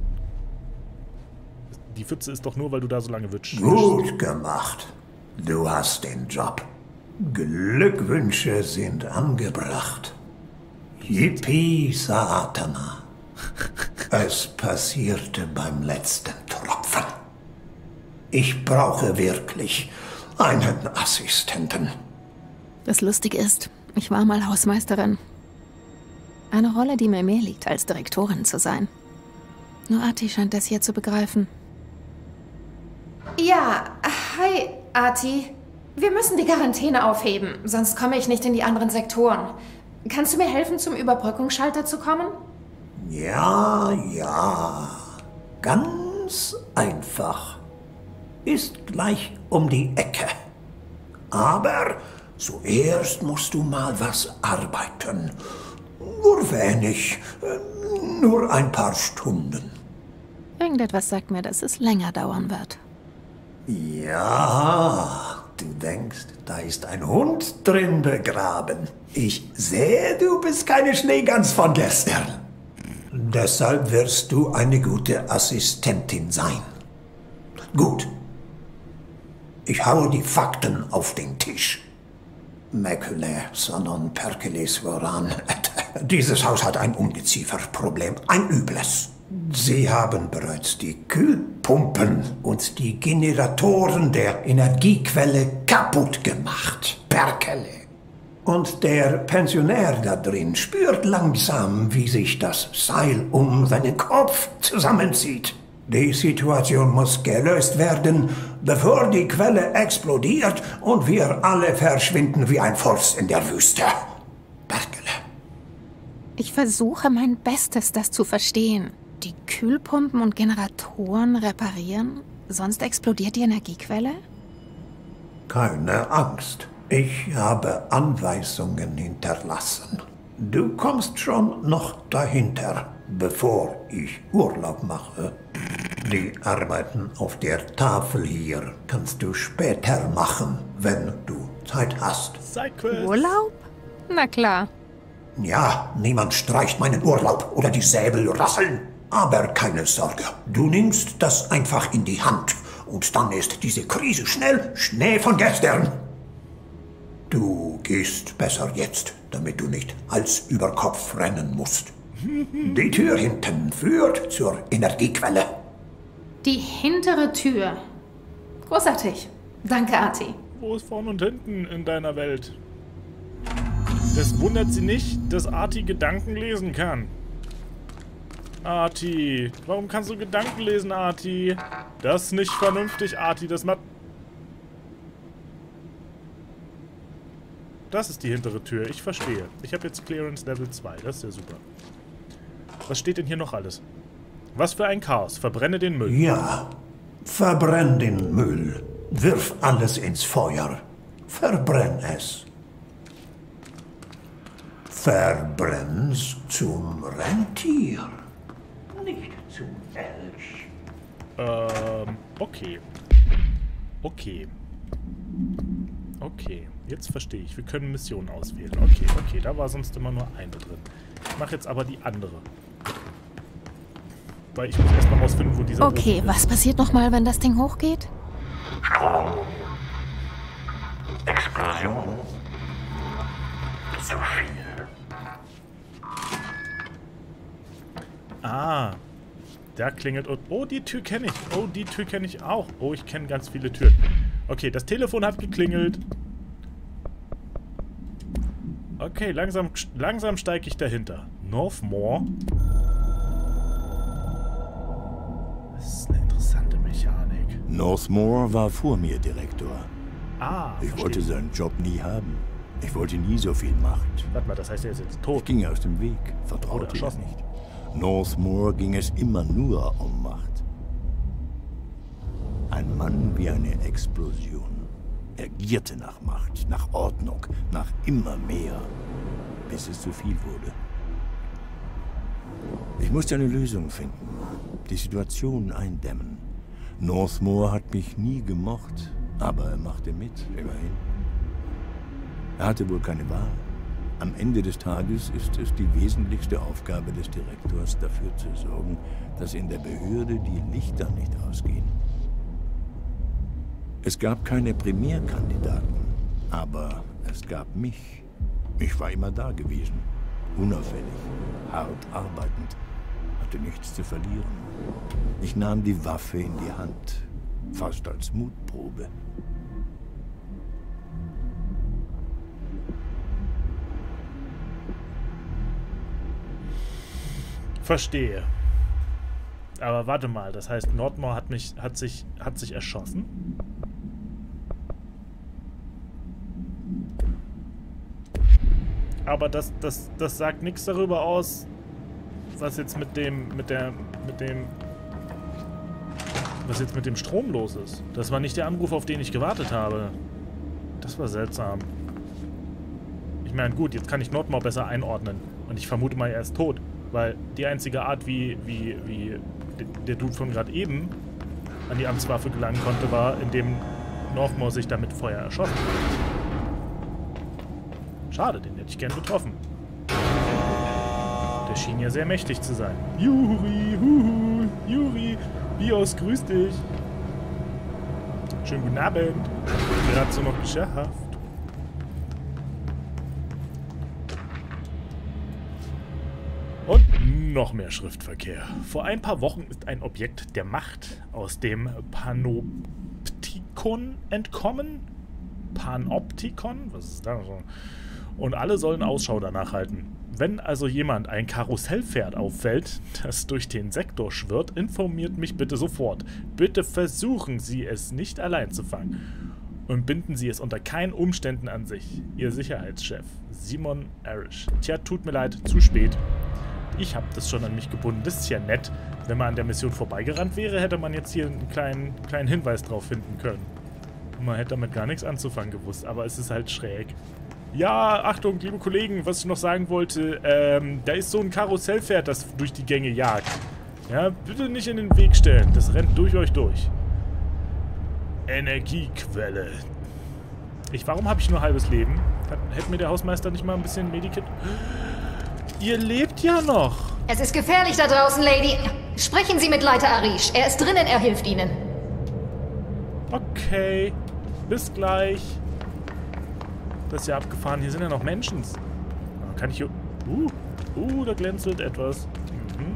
A: Die Pfütze ist doch nur, weil du da so lange witschst.
G: Gut gemacht. Du hast den Job. Glückwünsche sind angebracht. Yippie Satana. Es passierte beim letzten Tropfen. Ich brauche wirklich einen Assistenten.
B: Das Lustige ist, ich war mal Hausmeisterin. Eine Rolle, die mir mehr liegt, als Direktorin zu sein. Nur Arti scheint das hier zu begreifen.
H: Ja, hi, Arti. Wir müssen die Quarantäne aufheben, sonst komme ich nicht in die anderen Sektoren. Kannst du mir helfen, zum Überbrückungsschalter zu kommen?
G: Ja. Ganz einfach. Ist gleich um die Ecke. Aber zuerst musst du mal was arbeiten. Nur wenig. Nur ein paar Stunden.
B: Irgendetwas sagt mir, dass es länger dauern wird.
G: Ja, du denkst, da ist ein Hund drin begraben. Ich sehe, du bist keine Schneegans von gestern. Deshalb wirst du eine gute Assistentin sein. Gut. Ich haue die Fakten auf den Tisch. Mäkule, sondern Perkeles voran. Dieses Haus hat ein Ungezieferproblem, ein übles. Sie haben bereits die Kühlpumpen und die Generatoren der Energiequelle kaputt gemacht, Perkele. Und der Pensionär da drin spürt langsam, wie sich das Seil um seinen Kopf zusammenzieht. Die Situation muss gelöst werden, bevor die Quelle explodiert und wir alle verschwinden wie ein Furz in der Wüste. Perkele.
B: Ich versuche mein Bestes, das zu verstehen. Die Kühlpumpen und Generatoren reparieren? Sonst explodiert die Energiequelle?
G: Keine Angst. Ich habe Anweisungen hinterlassen. Du kommst schon noch dahinter, bevor ich Urlaub mache. Die Arbeiten auf der Tafel hier kannst du später machen, wenn du Zeit hast.
B: Urlaub? Na klar.
G: Ja, niemand streicht meinen Urlaub oder die Säbel rasseln. Aber keine Sorge, du nimmst das einfach in die Hand und dann ist diese Krise schnell Schnee von gestern. Du gehst besser jetzt, damit du nicht Hals über Kopf rennen musst. Die Tür hinten führt zur Energiequelle.
B: Die hintere Tür. Großartig. Danke, Arti.
A: Wo ist vorne und hinten in deiner Welt? Das wundert sie nicht, dass Arti Gedanken lesen kann. Arti, warum kannst du Gedanken lesen, Arti? Das ist nicht vernünftig, Arti. Das macht... Das ist die hintere Tür, ich verstehe. Ich habe jetzt Clearance Level 2, das ist ja super. Was steht denn hier noch alles? Was für ein Chaos. Verbrenne den Müll.
G: Ja, verbrenn den Müll. Wirf alles ins Feuer. Verbrenn es. Verbrenn's zum Rentier. Nicht zum Elch.
A: Okay. Okay. Okay, jetzt verstehe ich. Wir können Missionen auswählen. Okay, okay, da war sonst immer nur eine drin. Ich mache jetzt aber die andere. Weil ich muss erstmal rausfinden, wo dieser
B: Okay,
A: Ofen
B: was
A: ist.
B: passiert nochmal, wenn das Ding hochgeht?
G: Strom. Explosion. Zu viel.
A: Ah, da klingelt... Oh, die Tür kenne ich. Oh, die Tür kenne ich auch. Oh, ich kenne ganz viele Türen. Okay, das Telefon hat geklingelt. Okay, langsam steige ich dahinter. Northmoor. Das ist eine interessante Mechanik.
I: Northmoor war vor mir Direktor.
A: Ah,
I: Ich
A: verstehe.
I: wollte seinen Job nie haben. Ich wollte nie so viel Macht.
A: Warte mal, das heißt, er ist jetzt
I: Ich
A: tot.
I: ging aus dem Weg,
A: Oder
I: vertraute ihm
A: erschossen.
I: nicht. Northmoor ging es immer nur um Macht. Ein Mann wie eine Explosion. Er gierte nach Macht, nach Ordnung, nach immer mehr, bis es zu viel wurde. Ich musste eine Lösung finden, die Situation eindämmen. Northmoor hat mich nie gemocht, aber er machte mit, immerhin. Er hatte wohl keine Wahl. Am Ende des Tages ist es die wesentlichste Aufgabe des Direktors, dafür zu sorgen, dass in der Behörde die Lichter nicht ausgehen. Es gab keine Primärkandidaten, aber es gab mich. Ich war immer da gewesen, unauffällig, hart arbeitend, hatte nichts zu verlieren. Ich nahm die Waffe in die Hand, fast als Mutprobe.
A: Verstehe. Aber warte mal, das heißt, Northmoor hat sich erschossen? Aber das sagt nichts darüber aus, was jetzt mit dem Strom los ist. Das war nicht der Anruf, auf den ich gewartet habe. Das war seltsam. Ich meine, gut, jetzt kann ich Northmoor besser einordnen. Und ich vermute mal, er ist tot. Weil die einzige Art, wie der Dude von gerade eben an die Amtswaffe gelangen konnte, war, indem Northmoor sich damit Feuer erschossen hat. Schade, den hätte ich gern getroffen. Der schien ja sehr mächtig zu sein. Juri, huhu, Juri, Bios, grüß dich. Schönen guten Abend. Gerade so noch geschafft. Und noch mehr Schriftverkehr. Vor ein paar Wochen ist ein Objekt der Macht aus dem Panoptikon entkommen. Panoptikon? Was ist das? Und alle sollen Ausschau danach halten. Wenn also jemand ein Karussellpferd auffällt, das durch den Sektor schwirrt, informiert mich bitte sofort. Bitte versuchen Sie es nicht allein zu fangen. Und binden Sie es unter keinen Umständen an sich. Ihr Sicherheitschef, Simon Arish. Tja, tut mir leid, zu spät. Ich habe das schon an mich gebunden. Das ist ja nett. Wenn man an der Mission vorbeigerannt wäre, hätte man jetzt hier einen kleinen Hinweis drauf finden können. Und man hätte damit gar nichts anzufangen gewusst. Aber es ist halt schräg. Ja, Achtung, liebe Kollegen, was ich noch sagen wollte. Da ist so ein Karussellpferd, das durch die Gänge jagt. Ja, bitte nicht in den Weg stellen. Das rennt durch euch durch. Energiequelle. Warum habe ich nur halbes Leben? Hätte mir der Hausmeister nicht mal ein bisschen Medikit... Ihr lebt ja noch.
H: Es ist gefährlich da draußen, Lady. Sprechen Sie mit Leiter Arish. Er ist drinnen, er hilft Ihnen.
A: Okay. Bis gleich. Das ist ja abgefahren. Hier sind ja noch Menschen. Kann ich hier... da glänzelt etwas.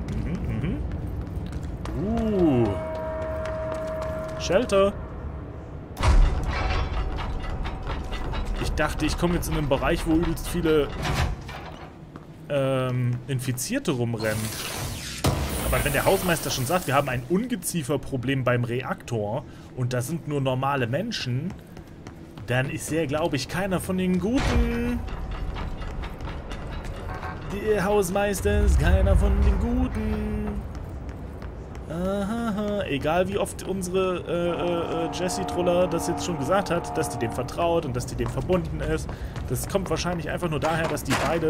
A: Shelter. Ich dachte, ich komme jetzt in einen Bereich, wo übelst viele Infizierte rumrennen. Aber wenn der Hausmeister schon sagt, wir haben ein Ungezieferproblem beim Reaktor und da sind nur normale Menschen, dann ist er, glaube ich, keiner von den Guten. Der Hausmeister ist keiner von den Guten. Aha, egal wie oft unsere Jessie Truller das jetzt schon gesagt hat, dass die dem vertraut und dass die dem verbunden ist. Das kommt wahrscheinlich einfach nur daher, dass die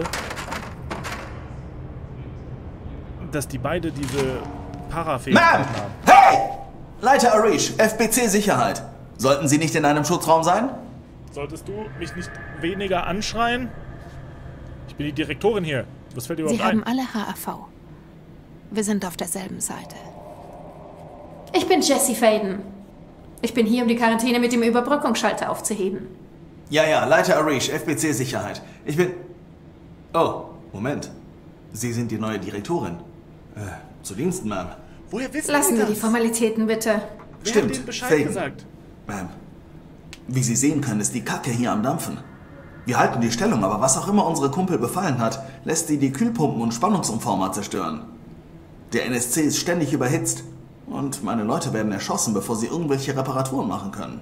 A: beide diese Parafähigkeiten haben.
J: Hey! Leiter Arish, FBC Sicherheit. Sollten Sie nicht in einem Schutzraum sein?
A: Solltest du mich nicht weniger anschreien? Ich bin die Direktorin hier. Was fällt dir überhaupt ein?
B: Sie haben alle HAV. Wir sind auf derselben Seite.
H: Ich bin Jessie Faden. Ich bin hier, um die Quarantäne mit dem Überbrückungsschalter aufzuheben.
J: Ja, Leiter Arish, FBC Sicherheit. Ich bin... Oh, Moment. Sie sind die neue Direktorin. Zu Diensten, Ma'am.
A: Woher wissen
H: Lassen
A: Sie
H: wir
A: das?
H: die Formalitäten bitte.
A: Wer
J: Stimmt,
A: hat Ihnen Bescheid
J: Faden.
A: gesagt?
J: Ma'am, wie Sie sehen können, ist die Kacke hier am Dampfen. Wir halten die Stellung, aber was auch immer unsere Kumpel befallen hat, lässt sie die Kühlpumpen und Spannungsumformer zerstören. Der NSC ist ständig überhitzt und meine Leute werden erschossen, bevor sie irgendwelche Reparaturen machen können.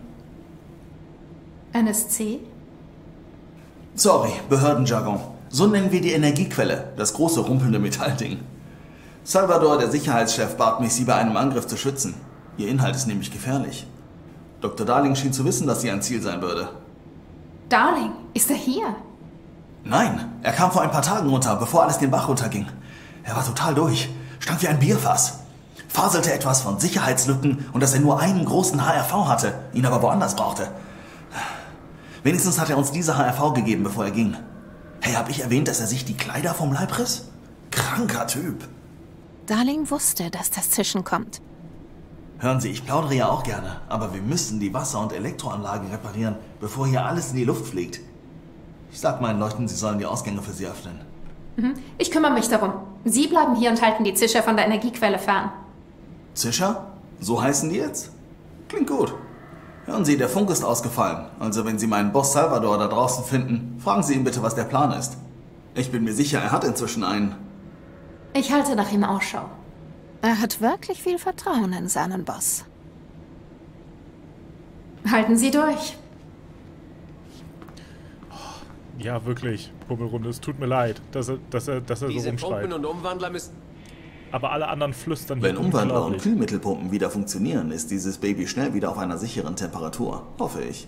H: NSC?
J: Sorry, Behördenjargon. So nennen wir die Energiequelle, das große rumpelnde Metallding. Salvador, der Sicherheitschef, bat mich, sie bei einem Angriff zu schützen. Ihr Inhalt ist nämlich gefährlich. Dr. Darling schien zu wissen, dass sie ein Ziel sein würde.
H: Darling, ist er hier?
J: Nein, er kam vor ein paar Tagen runter, bevor alles den Bach runterging. Er war total durch, stank wie ein Bierfass. Faselte etwas von Sicherheitslücken und dass er nur einen großen HRV hatte, ihn aber woanders brauchte. Wenigstens hat er uns diese HRV gegeben, bevor er ging. Hey, hab ich erwähnt, dass er sich die Kleider vom Leib riss? Kranker Typ.
B: Darling wusste, dass das Zischen kommt.
J: Hören Sie, ich plaudere ja auch gerne, aber wir müssen die Wasser- und Elektroanlagen reparieren, bevor hier alles in die Luft fliegt. Ich sag meinen Leuten, sie sollen die Ausgänge für sie öffnen.
H: Ich kümmere mich darum. Sie bleiben hier und halten die Zischer von der Energiequelle fern.
J: Zischer? So heißen die jetzt? Klingt gut. Hören Sie, der Funk ist ausgefallen. Also wenn Sie meinen Boss Salvador da draußen finden, fragen Sie ihn bitte, was der Plan ist. Ich bin mir sicher, er hat inzwischen einen.
H: Ich halte nach ihm Ausschau.
B: Er hat wirklich viel Vertrauen in seinen Boss.
H: Halten Sie durch.
A: Ja, wirklich, Pummelrunde. Es tut mir leid, dass er so
D: Diese
A: rumschreit.
D: Pumpen und Umwandler müssen...
A: Aber alle anderen flüstern hier
J: Wenn Umwandler und
A: unglaublich.
J: Kühlmittelpumpen wieder funktionieren, ist dieses Baby schnell wieder auf einer sicheren Temperatur. Hoffe ich.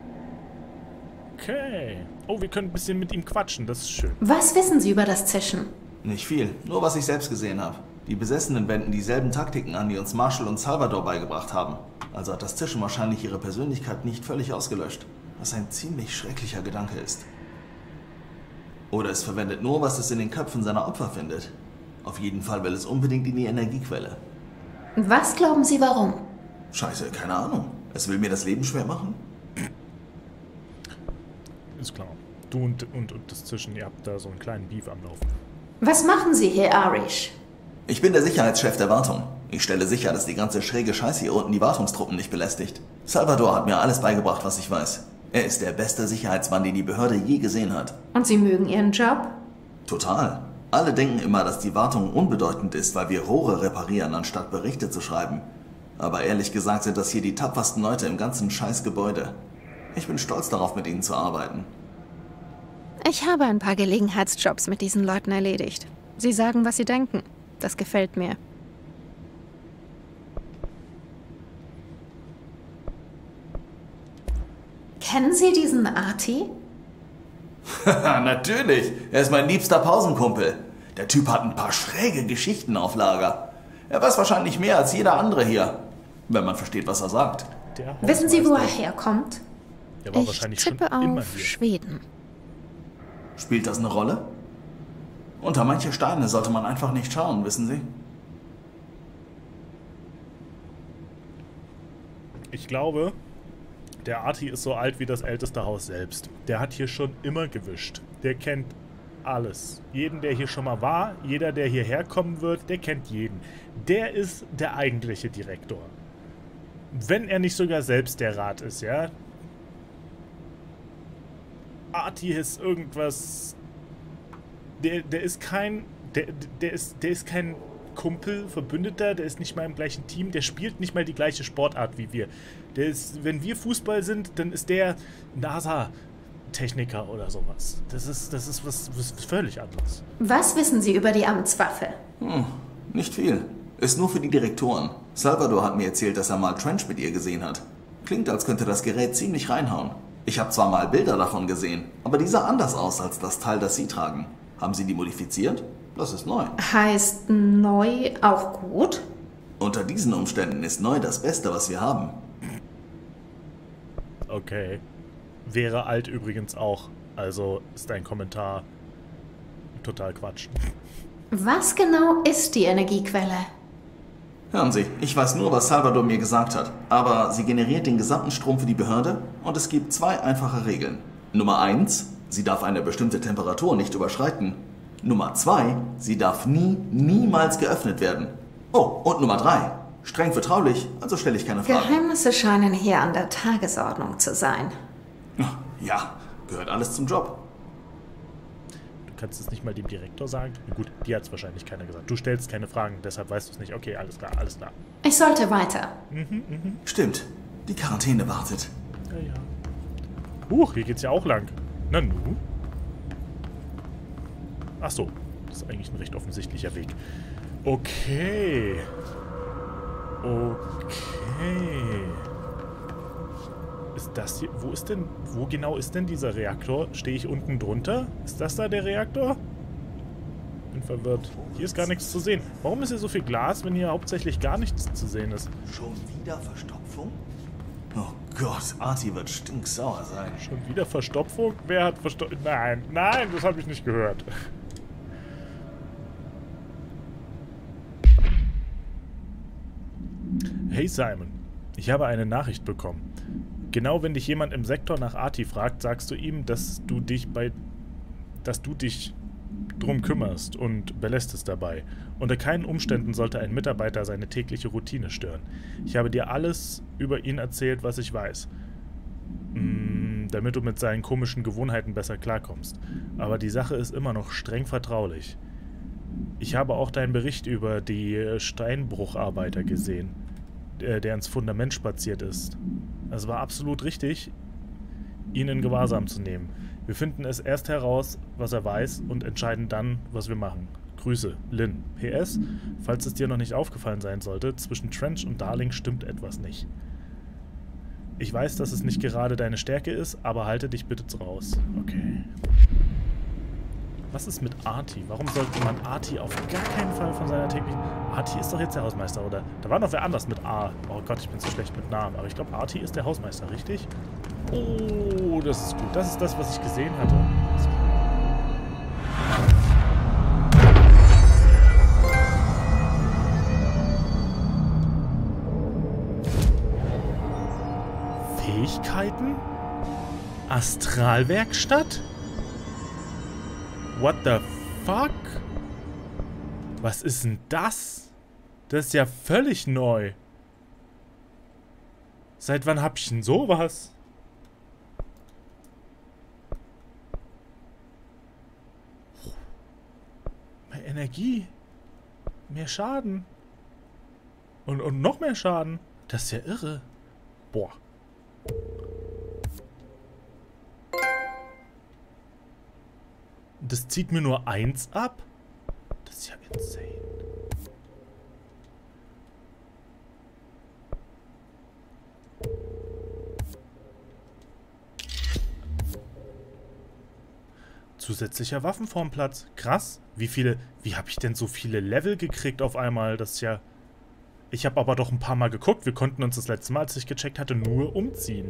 A: Okay. Oh, wir können ein bisschen mit ihm quatschen. Das ist schön.
H: Was wissen Sie über das Zischen?
J: Nicht viel, nur was ich selbst gesehen habe. Die Besessenen wenden dieselben Taktiken an, die uns Marshall und Salvador beigebracht haben. Also hat das Zischen wahrscheinlich ihre Persönlichkeit nicht völlig ausgelöscht. Was ein ziemlich schrecklicher Gedanke ist. Oder es verwendet nur, was es in den Köpfen seiner Opfer findet. Auf jeden Fall will es unbedingt in die Energiequelle.
H: Was glauben Sie, warum?
J: Scheiße, keine Ahnung. Es will mir das Leben schwer machen?
A: Ist klar. Du und das Zischen, ihr habt da so einen kleinen Beef am Laufen.
H: Was machen Sie hier, Arish?
J: Ich bin der Sicherheitschef der Wartung. Ich stelle sicher, dass die ganze schräge Scheiße hier unten die Wartungstruppen nicht belästigt. Salvador hat mir alles beigebracht, was ich weiß. Er ist der beste Sicherheitsmann, den die Behörde je gesehen hat.
H: Und Sie mögen Ihren Job?
J: Total. Alle denken immer, dass die Wartung unbedeutend ist, weil wir Rohre reparieren, anstatt Berichte zu schreiben. Aber ehrlich gesagt sind das hier die tapfersten Leute im ganzen Scheißgebäude. Ich bin stolz darauf, mit ihnen zu arbeiten.
B: Ich habe ein paar Gelegenheitsjobs mit diesen Leuten erledigt. Sie sagen, was sie denken. Das gefällt mir.
H: Kennen Sie diesen Arti?
J: Natürlich, er ist mein liebster Pausenkumpel. Der Typ hat ein paar schräge Geschichten auf Lager. Er weiß wahrscheinlich mehr als jeder andere hier, wenn man versteht, was er sagt.
A: Der
H: Wissen Sie, wo er
A: Hausmeister,
H: herkommt?
A: Der war
B: Ich
A: wahrscheinlich schon
B: tippe
A: immer
B: auf
A: hier.
B: Schweden.
J: Spielt das eine Rolle? Unter manche Steine sollte man einfach nicht schauen, wissen Sie?
A: Ich glaube, der Arti ist so alt wie das älteste Haus selbst. Der hat hier schon immer gewischt. Der kennt alles. Jeden, der hier schon mal war, jeder, der hierher kommen wird, der kennt jeden. Der ist der eigentliche Direktor. Wenn er nicht sogar selbst der Rat ist, ja? Artie ist irgendwas... Der ist kein... Der ist kein Kumpel, Verbündeter, der ist nicht mal im gleichen Team, der spielt nicht mal die gleiche Sportart wie wir. Der ist, wenn wir Fußball sind, dann ist der NASA-Techniker oder sowas. Das ist was völlig anderes.
B: Was wissen Sie über die Amtswaffe?
J: Nicht viel. Ist nur für die Direktoren. Salvador hat mir erzählt, dass er mal Trench mit ihr gesehen hat. Klingt, als könnte das Gerät ziemlich reinhauen. Ich habe zwar mal Bilder davon gesehen, aber die sah anders aus als das Teil, das Sie tragen. Haben Sie die modifiziert? Das ist neu.
B: Heißt neu auch gut?
J: Unter diesen Umständen ist neu das Beste, was wir haben.
A: Okay. Wäre alt übrigens auch. Also ist dein Kommentar total Quatsch.
B: Was genau ist die Energiequelle?
J: Hören Sie, ich weiß nur, was Salvador mir gesagt hat. Aber sie generiert den gesamten Strom für die Behörde und es gibt 2 einfache Regeln. Nummer 1, sie darf eine bestimmte Temperatur nicht überschreiten. Nummer 2, sie darf niemals geöffnet werden. Oh, und Nummer 3, streng vertraulich, also stelle ich keine Fragen.
B: Geheimnisse scheinen hier an der Tagesordnung zu sein.
J: Ja, gehört alles zum Job.
A: Du kannst es nicht mal dem Direktor sagen? Na gut, dir hat es wahrscheinlich keiner gesagt. Du stellst keine Fragen, deshalb weißt du es nicht. Okay, alles klar, alles klar.
B: Ich sollte weiter.
J: Stimmt, die Quarantäne wartet.
A: Ja. Hier geht's ja auch lang. Na nu. Ach so, das ist eigentlich ein recht offensichtlicher Weg. Okay. Ist das hier... Wo genau ist denn dieser Reaktor? Stehe ich unten drunter? Ist das da der Reaktor? Bin verwirrt. Hier ist gar nichts zu sehen. Warum ist hier so viel Glas, wenn hier hauptsächlich gar nichts zu sehen ist?
J: Schon wieder Verstopfung? Oh Gott, Artie wird stinksauer sein.
A: Schon wieder Verstopfung? Wer hat Verstopfung? Nein, das habe ich nicht gehört. Hey Simon, ich habe eine Nachricht bekommen. Genau wenn dich jemand im Sektor nach Artie fragt, sagst du ihm, dass du dich drum kümmerst und belässt es dabei. Unter keinen Umständen sollte ein Mitarbeiter seine tägliche Routine stören. Ich habe dir alles über ihn erzählt, was ich weiß. Damit du mit seinen komischen Gewohnheiten besser klarkommst. Aber die Sache ist immer noch streng vertraulich. Ich habe auch deinen Bericht über die Steinbrucharbeiter gesehen, der ins Fundament spaziert ist. Es war absolut richtig, ihn in Gewahrsam zu nehmen. Wir finden es erst heraus, was er weiß, und entscheiden dann, was wir machen. Grüße, Lynn. PS, falls es dir noch nicht aufgefallen sein sollte, zwischen Trench und Darling stimmt etwas nicht. Ich weiß, dass es nicht gerade deine Stärke ist, aber halte dich bitte raus. Okay. Was ist mit Artie? Warum sollte man Artie auf gar keinen Fall von seiner täglichen... Artie ist doch jetzt der Hausmeister, oder? Da war noch wer anders mit A. Oh Gott, ich bin so schlecht mit Namen. Aber ich glaube, Artie ist der Hausmeister, richtig? Oh, das ist gut. Das ist das, was ich gesehen hatte. Fähigkeiten? Astralwerkstatt? What the fuck? Was ist denn das? Das ist ja völlig neu. Seit wann hab ich denn sowas? Mehr Energie. Mehr Schaden. Und noch mehr Schaden. Das ist ja irre. Boah. Das zieht mir nur 1 ab? Das ist ja insane. Zusätzlicher Waffenformplatz. Krass. Wie habe ich denn so viele Level gekriegt auf einmal? Das ist ja... Ich habe aber doch ein paar Mal geguckt. Wir konnten uns das letzte Mal, als ich gecheckt hatte, nur umziehen.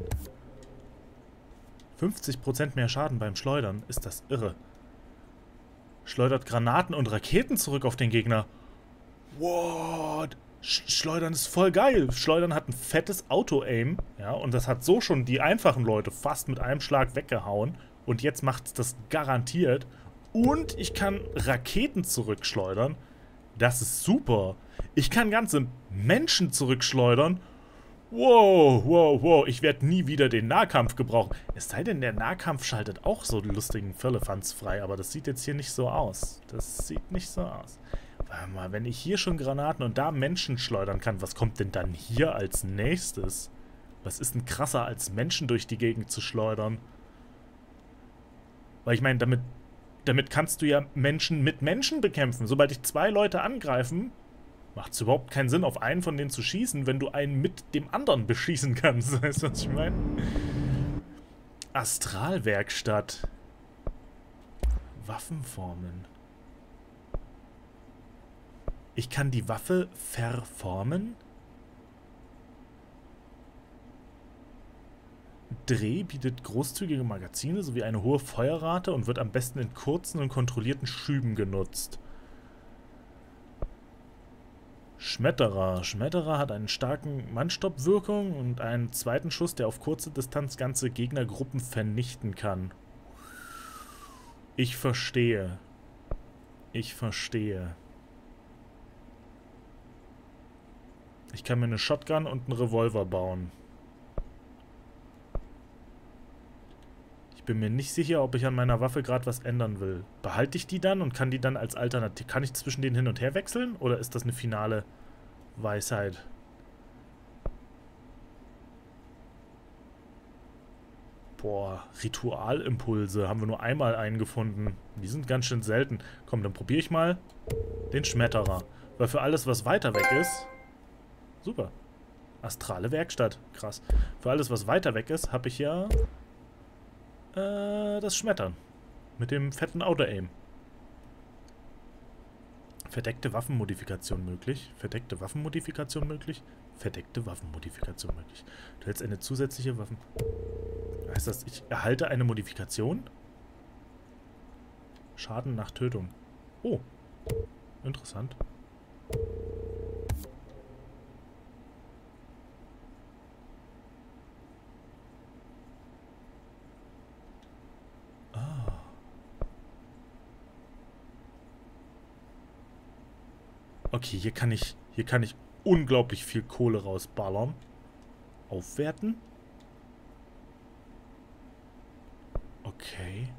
A: 50% mehr Schaden beim Schleudern. Ist das irre. Schleudert Granaten und Raketen zurück auf den Gegner. What? Schleudern ist voll geil. Schleudern hat ein fettes Auto-Aim. Ja, und das hat so schon die einfachen Leute fast mit einem Schlag weggehauen. Und jetzt macht es das garantiert. Und ich kann Raketen zurückschleudern. Das ist super. Ich kann ganze Menschen zurückschleudern. Wow, wow, wow. Ich werde nie wieder den Nahkampf gebrauchen. Es sei denn, der Nahkampf schaltet auch so lustigen Firlefanz frei. Aber das sieht jetzt hier nicht so aus. Das sieht nicht so aus. Warte mal, wenn ich hier schon Granaten und da Menschen schleudern kann, was kommt denn dann hier als nächstes? Was ist denn krasser, als Menschen durch die Gegend zu schleudern? Weil ich meine, damit kannst du ja Menschen mit Menschen bekämpfen. Sobald dich 2 Leute angreifen, macht es überhaupt keinen Sinn, auf einen von denen zu schießen, wenn du einen mit dem anderen beschießen kannst. Weißt du, was ich meine? Astralwerkstatt. Waffenformen. Ich kann die Waffe verformen? Dreh bietet großzügige Magazine sowie eine hohe Feuerrate und wird am besten in kurzen und kontrollierten Schüben genutzt. Schmetterer. Schmetterer hat einen starken Mannstoppwirkung und einen zweiten Schuss, der auf kurze Distanz ganze Gegnergruppen vernichten kann. Ich verstehe. Ich verstehe. Ich kann mir eine Shotgun und einen Revolver bauen. Ich bin mir nicht sicher, ob ich an meiner Waffe gerade was ändern will. Behalte ich die dann und kann die dann als Alternative... Kann ich zwischen denen hin und her wechseln? Oder ist das eine finale Weisheit? Boah, Ritualimpulse haben wir nur einmal eingefunden. Die sind ganz schön selten. Komm, dann probiere ich mal den Schmetterer. Weil für alles, was weiter weg ist... Super. Astrale Werkstatt. Krass. Für alles, was weiter weg ist, habe ich ja... das Schmettern. Mit dem fetten Auto-Aim. Verdeckte Waffenmodifikation möglich. Verdeckte Waffenmodifikation möglich. Verdeckte Waffenmodifikation möglich. Du hältst eine zusätzliche Waffen... Heißt das, ich erhalte eine Modifikation? Schaden nach Tötung. Oh. Interessant. Okay, hier kann ich unglaublich viel Kohle rausballern. Aufwerten. Okay.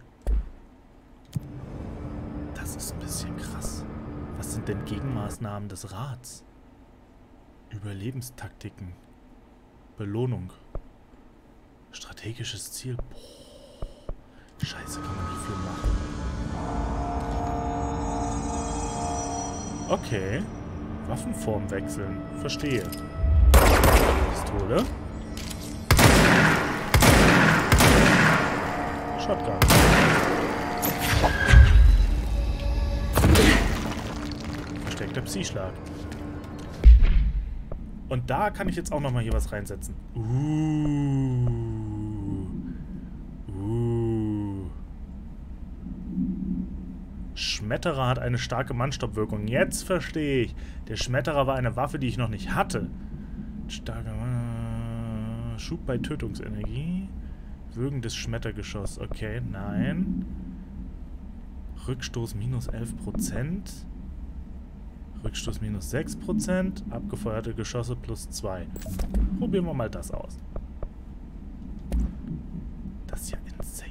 A: Das ist ein bisschen krass. Was sind denn Gegenmaßnahmen des Rats? Überlebenstaktiken. Belohnung. Strategisches Ziel. Boah. Scheiße, kann man nicht viel machen. Okay. Waffenform wechseln. Verstehe. Pistole. Shotgun. Versteckter Psi-Schlag. Und da kann ich jetzt auch nochmal hier was reinsetzen. Schmetterer hat eine starke Mannstoppwirkung. Jetzt verstehe ich. Der Schmetterer war eine Waffe, die ich noch nicht hatte. Starker Schub bei Tötungsenergie. Würgendes Schmettergeschoss. Okay, nein. Rückstoß minus 11%. Rückstoß minus 6%. Abgefeuerte Geschosse plus 2. Probieren wir mal das aus. Das ist ja insane.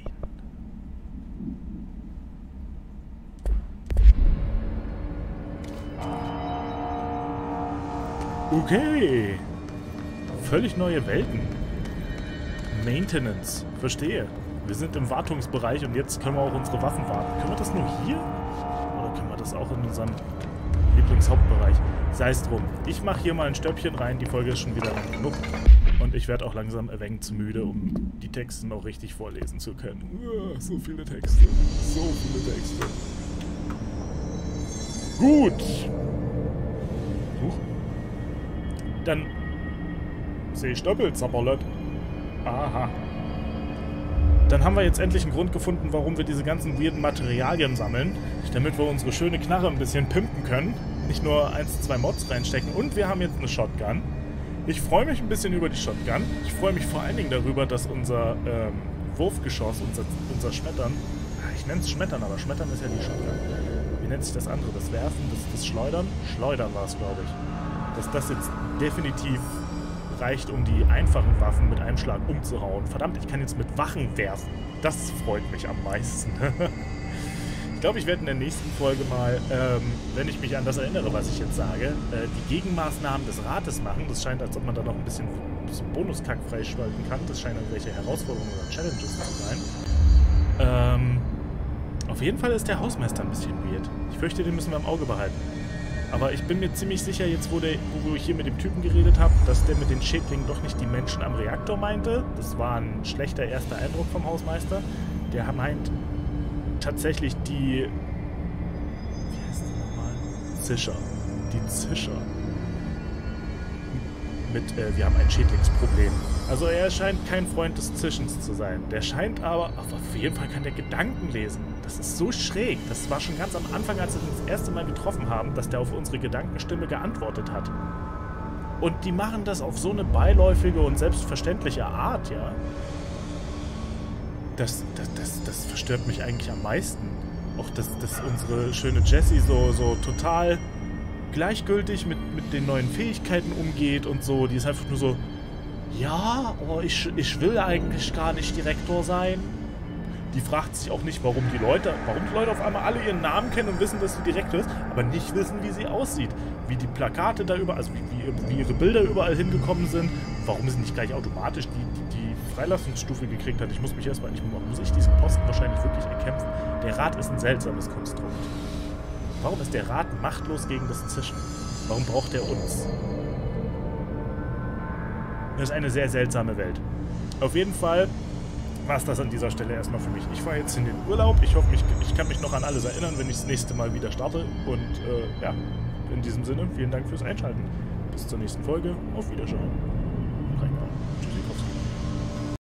A: Okay. Völlig neue Welten. Maintenance. Verstehe. Wir sind im Wartungsbereich und jetzt können wir auch unsere Waffen warten. Können wir das nur hier? Oder können wir das auch in unserem Lieblingshauptbereich? Sei es drum. Ich mache hier mal ein Stöppchen rein. Die Folge ist schon wieder lang genug. Und ich werde auch langsam ein wenig zu müde, um die Texte noch richtig vorlesen zu können. So viele Texte. So viele Texte. Gut. Dann sehe ich doppelt, Zapperlot. Aha. Dann haben wir jetzt endlich einen Grund gefunden, warum wir diese ganzen weirden Materialien sammeln. Damit wir unsere schöne Knarre ein bisschen pimpen können. Nicht nur 1, 2 Mods reinstecken. Und wir haben jetzt eine Shotgun. Ich freue mich ein bisschen über die Shotgun. Ich freue mich vor allen Dingen darüber, dass unser Wurfgeschoss, unser Schmettern... Ich nenne es Schmettern, aber Schmettern ist ja die Shotgun. Wie nennt sich das andere? Das Werfen, das Schleudern? Schleudern war es, glaube ich. Dass das jetzt definitiv reicht, um die einfachen Waffen mit einem Schlag umzuhauen. Verdammt, ich kann jetzt mit Wachen werfen. Das freut mich am meisten. Ich glaube, ich werde in der nächsten Folge mal, wenn ich mich an das erinnere, was ich jetzt sage, die Gegenmaßnahmen des Rates machen. Das scheint, als ob man da noch ein bisschen Bonuskack freischalten kann. Das scheinen irgendwelche Herausforderungen oder Challenges zu sein. Auf jeden Fall ist der Hausmeister ein bisschen weird. Ich fürchte, den müssen wir im Auge behalten. Aber ich bin mir ziemlich sicher, jetzt wo ich hier mit dem Typen geredet habe, dass der mit den Schädlingen doch nicht die Menschen am Reaktor meinte. Das war ein schlechter erster Eindruck vom Hausmeister. Der meint tatsächlich die... Wie heißt die nochmal? Zischer. Die Zischer. Wir haben ein Schädlingsproblem. Also er scheint kein Freund des Zischens zu sein. Der scheint aber... Auf jeden Fall kann der Gedanken lesen. Das ist so schräg. Das war schon ganz am Anfang, als wir uns das erste Mal getroffen haben, dass der auf unsere Gedankenstimme geantwortet hat. Und die machen das auf so eine beiläufige und selbstverständliche Art, ja. Das verstört mich eigentlich am meisten. Auch, dass unsere schöne Jessie so total gleichgültig mit den neuen Fähigkeiten umgeht und so. Die ist einfach nur so, ja, aber ich will eigentlich gar nicht Direktor sein. Die fragt sich auch nicht, warum die Leute auf einmal alle ihren Namen kennen und wissen, dass sie Direktor ist, aber nicht wissen, wie sie aussieht. Wie die Plakate da überall, also wie ihre Bilder überall hingekommen sind, warum sie nicht gleich automatisch die Freilassungsstufe gekriegt hat. Muss ich diesen Posten wahrscheinlich wirklich erkämpfen. Der Rat ist ein seltsames Konstrukt. Warum ist der Rat machtlos gegen das Zischen? Warum braucht er uns? Das ist eine sehr seltsame Welt. Auf jeden Fall war es das an dieser Stelle erstmal für mich. Ich fahre jetzt in den Urlaub. Ich hoffe, ich kann mich noch an alles erinnern, wenn ich das nächste Mal wieder starte. Und ja, in diesem Sinne, vielen Dank fürs Einschalten. Bis zur nächsten Folge. Auf Wiedersehen. Tschüss.